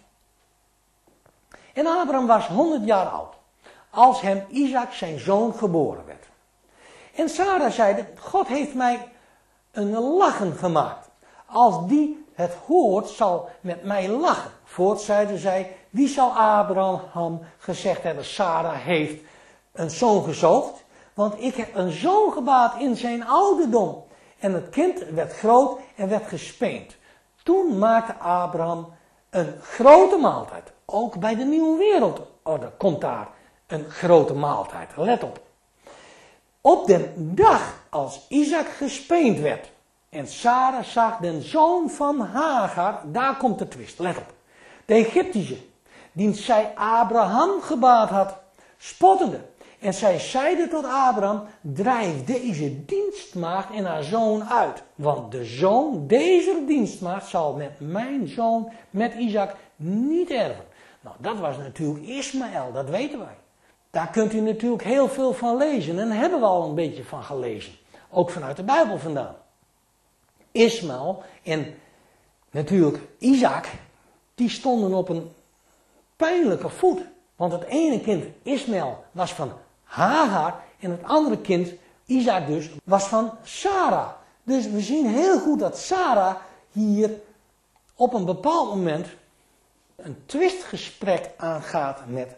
En Abraham was 100 jaar oud, als hem Isaac zijn zoon geboren werd. En Sarah zeide, God heeft mij een lachen gemaakt. Als die het hoort, zal met mij lachen. Voorts zeide zij, wie zal Abraham gezegd hebben, Sarah heeft een zoon gezoogd? Want ik heb een zoon gebaat in zijn ouderdom. En het kind werd groot en werd gespeend. Toen maakte Abraham een grote maaltijd. Ook bij de nieuwe wereldorde komt daar een grote maaltijd. Let op. Op de dag als Isaac gespeend werd en Sarah zag den zoon van Hagar, daar komt de twist, let op. De Egyptische, die zij Abraham gebaat had, spottende. En zij zeide tot Abraham, drijf deze dienstmaagd en haar zoon uit. Want de zoon deze dienstmaagd zal met mijn zoon, met Isaac, niet erven. Nou, dat was natuurlijk Ismaël, dat weten wij. Daar kunt u natuurlijk heel veel van lezen. En daar hebben we al een beetje van gelezen. Ook vanuit de Bijbel vandaan. Ismaël en natuurlijk Isaac, die stonden op een pijnlijke voet. Want het ene kind, Ismaël, was van Hagar. En het andere kind, Isaac dus, was van Sarah. Dus we zien heel goed dat Sarah hier op een bepaald moment een twistgesprek aangaat met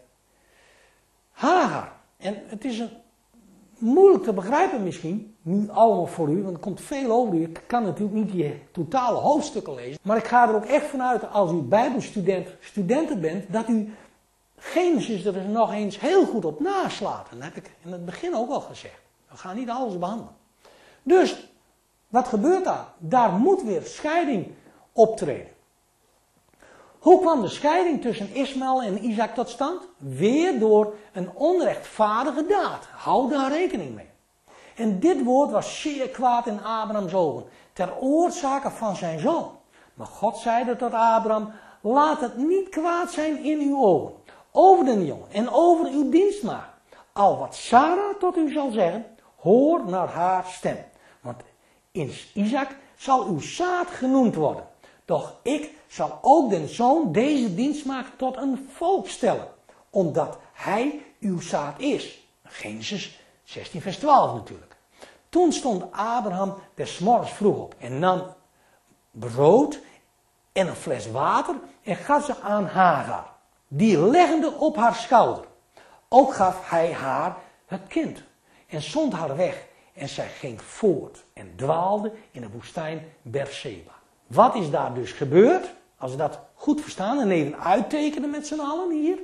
Hagar. En het is moeilijk te begrijpen misschien, nu allemaal voor u, want er komt veel over u. Ik kan natuurlijk niet die totale hoofdstukken lezen. Maar ik ga er ook echt vanuit, als u bijbelstudenten bent, dat u Genesis er nog eens heel goed op naslaat. En dat heb ik in het begin ook al gezegd. We gaan niet alles behandelen. Dus, wat gebeurt daar? Daar moet weer scheiding optreden. Hoe kwam de scheiding tussen Ismaël en Isaac tot stand? Weer door een onrechtvaardige daad. Hou daar rekening mee. En dit woord was zeer kwaad in Abrahams ogen, ter oorzake van zijn zoon. Maar God zeide tot Abraham, laat het niet kwaad zijn in uw ogen, over den jongen en over uw dienstmaagd. Al wat Sarah tot u zal zeggen, hoor naar haar stem. Want in Isaac zal uw zaad genoemd worden. Doch ik zal ook den zoon deze dienstmaagd tot een volk stellen, omdat hij uw zaad is. Genesis 16 vers 12 natuurlijk. Toen stond Abraham des morgens vroeg op en nam brood en een fles water en gaf ze aan Hagar, die leggende op haar schouder. Ook gaf hij haar het kind en zond haar weg en zij ging voort en dwaalde in de woestijn Berseba. Wat is daar dus gebeurd? Als we dat goed verstaan en even uittekenen met z'n allen hier.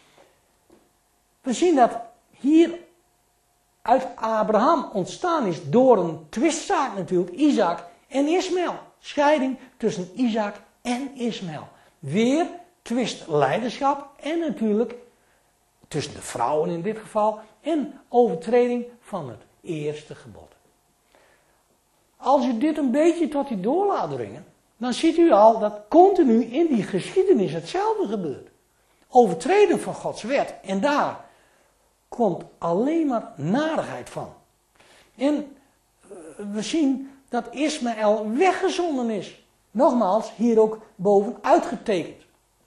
We zien dat hier uit Abraham ontstaan is door een twistzaak natuurlijk, Isaac en Ismaël. Scheiding tussen Isaac en Ismaël. Weer twistleiderschap en natuurlijk tussen de vrouwen in dit geval en overtreding van het eerste gebod. Als u dit een beetje tot u door laat dringen, dan ziet u al dat continu in die geschiedenis hetzelfde gebeurt. Overtreden van Gods wet. En daar komt alleen maar narigheid van. En we zien dat Ismaël weggezonden is. nogmaals hier ook boven uitgetekend.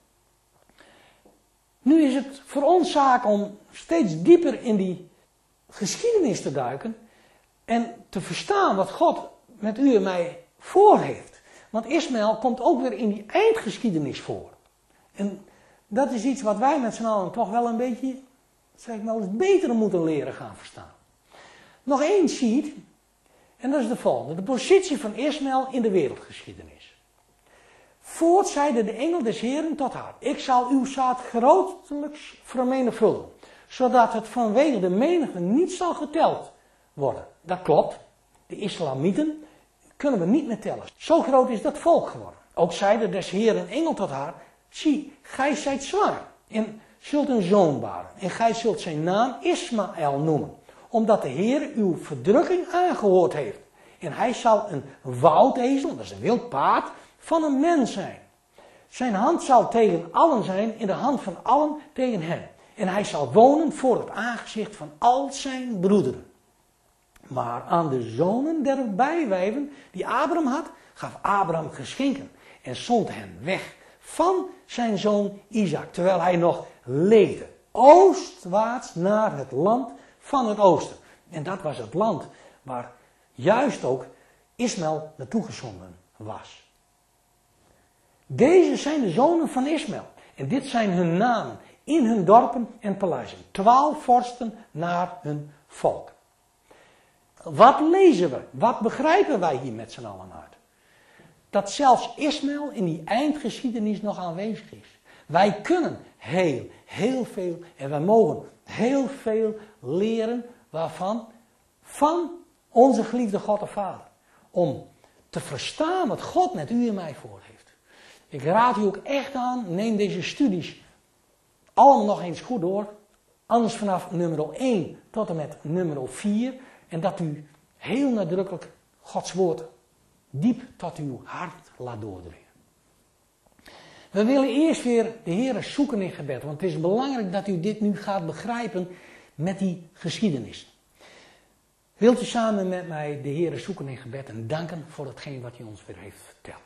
Nu is het voor ons zaak om steeds dieper in die geschiedenis te duiken en te verstaan wat God met u en mij voor heeft. Want Ismaël komt ook weer in die eindgeschiedenis voor. En dat is iets wat wij met z'n allen toch wel een beetje, zeg ik maar, eens beter moeten leren gaan verstaan. Nog één ziet, en dat is de volgende. De positie van Ismaël in de wereldgeschiedenis. Voort zeide de engel des Heeren tot haar: ik zal uw zaad grotelijks vermenigvuldigen, zodat het vanwege de menigte niet zal geteld worden. Dat klopt. De islamieten kunnen we niet meer tellen. Zo groot is dat volk geworden. Ook zeide des Heeren engel tot haar: zie, gij zijt zwanger en zult een zoon baren. En gij zult zijn naam Ismaël noemen, omdat de Heer uw verdrukking aangehoord heeft. En hij zal een woudezel, dat is een wild paard, van een mens zijn. Zijn hand zal tegen allen zijn, in de hand van allen tegen hem. En hij zal wonen voor het aangezicht van al zijn broederen. Maar aan de zonen der bijwijven die Abraham had, gaf Abraham geschenken en zond hen weg van zijn zoon Isaac, terwijl hij nog leefde, oostwaarts naar het land van het oosten. En dat was het land waar juist ook Ismaël naartoe gezonden was. Deze zijn de zonen van Ismaël. En dit zijn hun namen in hun dorpen en paleizen. 12 vorsten naar hun volk. Wat lezen we? Wat begrijpen wij hier met z'n allen uit? Dat zelfs Ismaël in die eindgeschiedenis nog aanwezig is. Wij kunnen heel veel en wij mogen heel veel leren waarvan? Van onze geliefde God de Vader. Om te verstaan wat God met u en mij voor heeft. Ik raad u ook echt aan, neem deze studies allemaal nog eens goed door. Anders vanaf nummer 1 tot en met nummer 4. En dat u heel nadrukkelijk Gods woord diep tot uw hart laat doordringen. We willen eerst weer de Heer zoeken in gebed. Want het is belangrijk dat u dit nu gaat begrijpen met die geschiedenis. Wilt u samen met mij de Heer zoeken in gebed en danken voor hetgeen wat hij ons weer heeft verteld.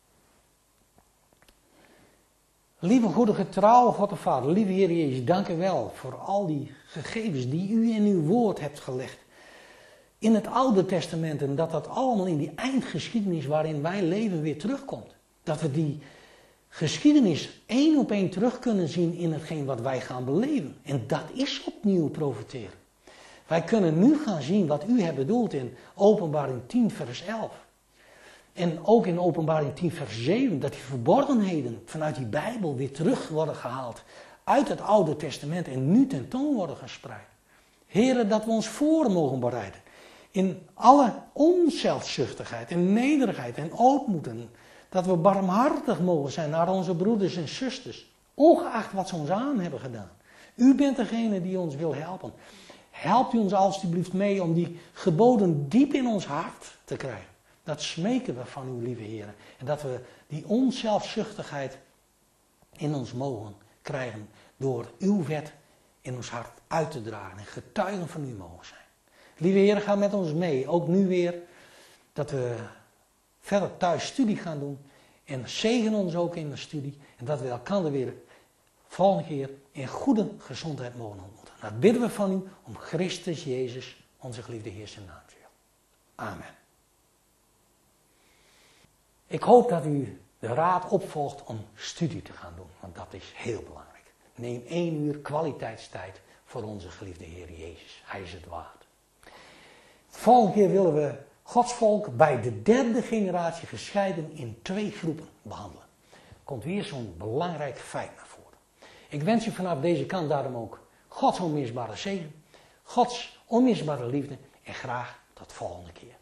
Lieve goede getrouwe God de Vader, lieve Heer Jezus, dank u wel voor al die gegevens die u in uw woord hebt gelegd. In het Oude Testament en dat allemaal in die eindgeschiedenis waarin wij leven weer terugkomt. Dat we die geschiedenis 1 op 1 terug kunnen zien in hetgeen wat wij gaan beleven. En dat is opnieuw profiteren. Wij kunnen nu gaan zien wat u hebt bedoeld in Openbaring 10 vers 11. En ook in Openbaring 10 vers 7, dat die verborgenheden vanuit die Bijbel weer terug worden gehaald uit het Oude Testament en nu tentoon worden gespreid. Heren, dat we ons voor mogen bereiden in alle onzelfzuchtigheid en nederigheid en ootmoed. Dat we barmhartig mogen zijn naar onze broeders en zusters, ongeacht wat ze ons aan hebben gedaan. U bent degene die ons wil helpen. Helpt u ons alstublieft mee om die geboden diep in ons hart te krijgen. Dat smeken we van u, lieve Heer. En dat we die onzelfzuchtigheid in ons mogen krijgen door uw wet in ons hart uit te dragen en getuigen van u mogen zijn. Lieve Heer, ga met ons mee. Ook nu weer dat we verder thuis studie gaan doen. En zegen ons ook in de studie. En dat we elkaar weer volgende keer in goede gezondheid mogen ontmoeten. Dat bidden we van u om Christus Jezus, onze geliefde Heer, zijn naam te willen. Amen. Ik hoop dat u de raad opvolgt om studie te gaan doen. Want dat is heel belangrijk. Neem 1 uur kwaliteitstijd voor onze geliefde Heer Jezus. Hij is het waard. De volgende keer willen we Gods volk bij de 3e generatie gescheiden in 2 groepen behandelen. Er komt weer zo'n belangrijk feit naar voren. Ik wens u vanaf deze kant daarom ook Gods onmisbare zegen, Gods onmisbare liefde en graag tot volgende keer.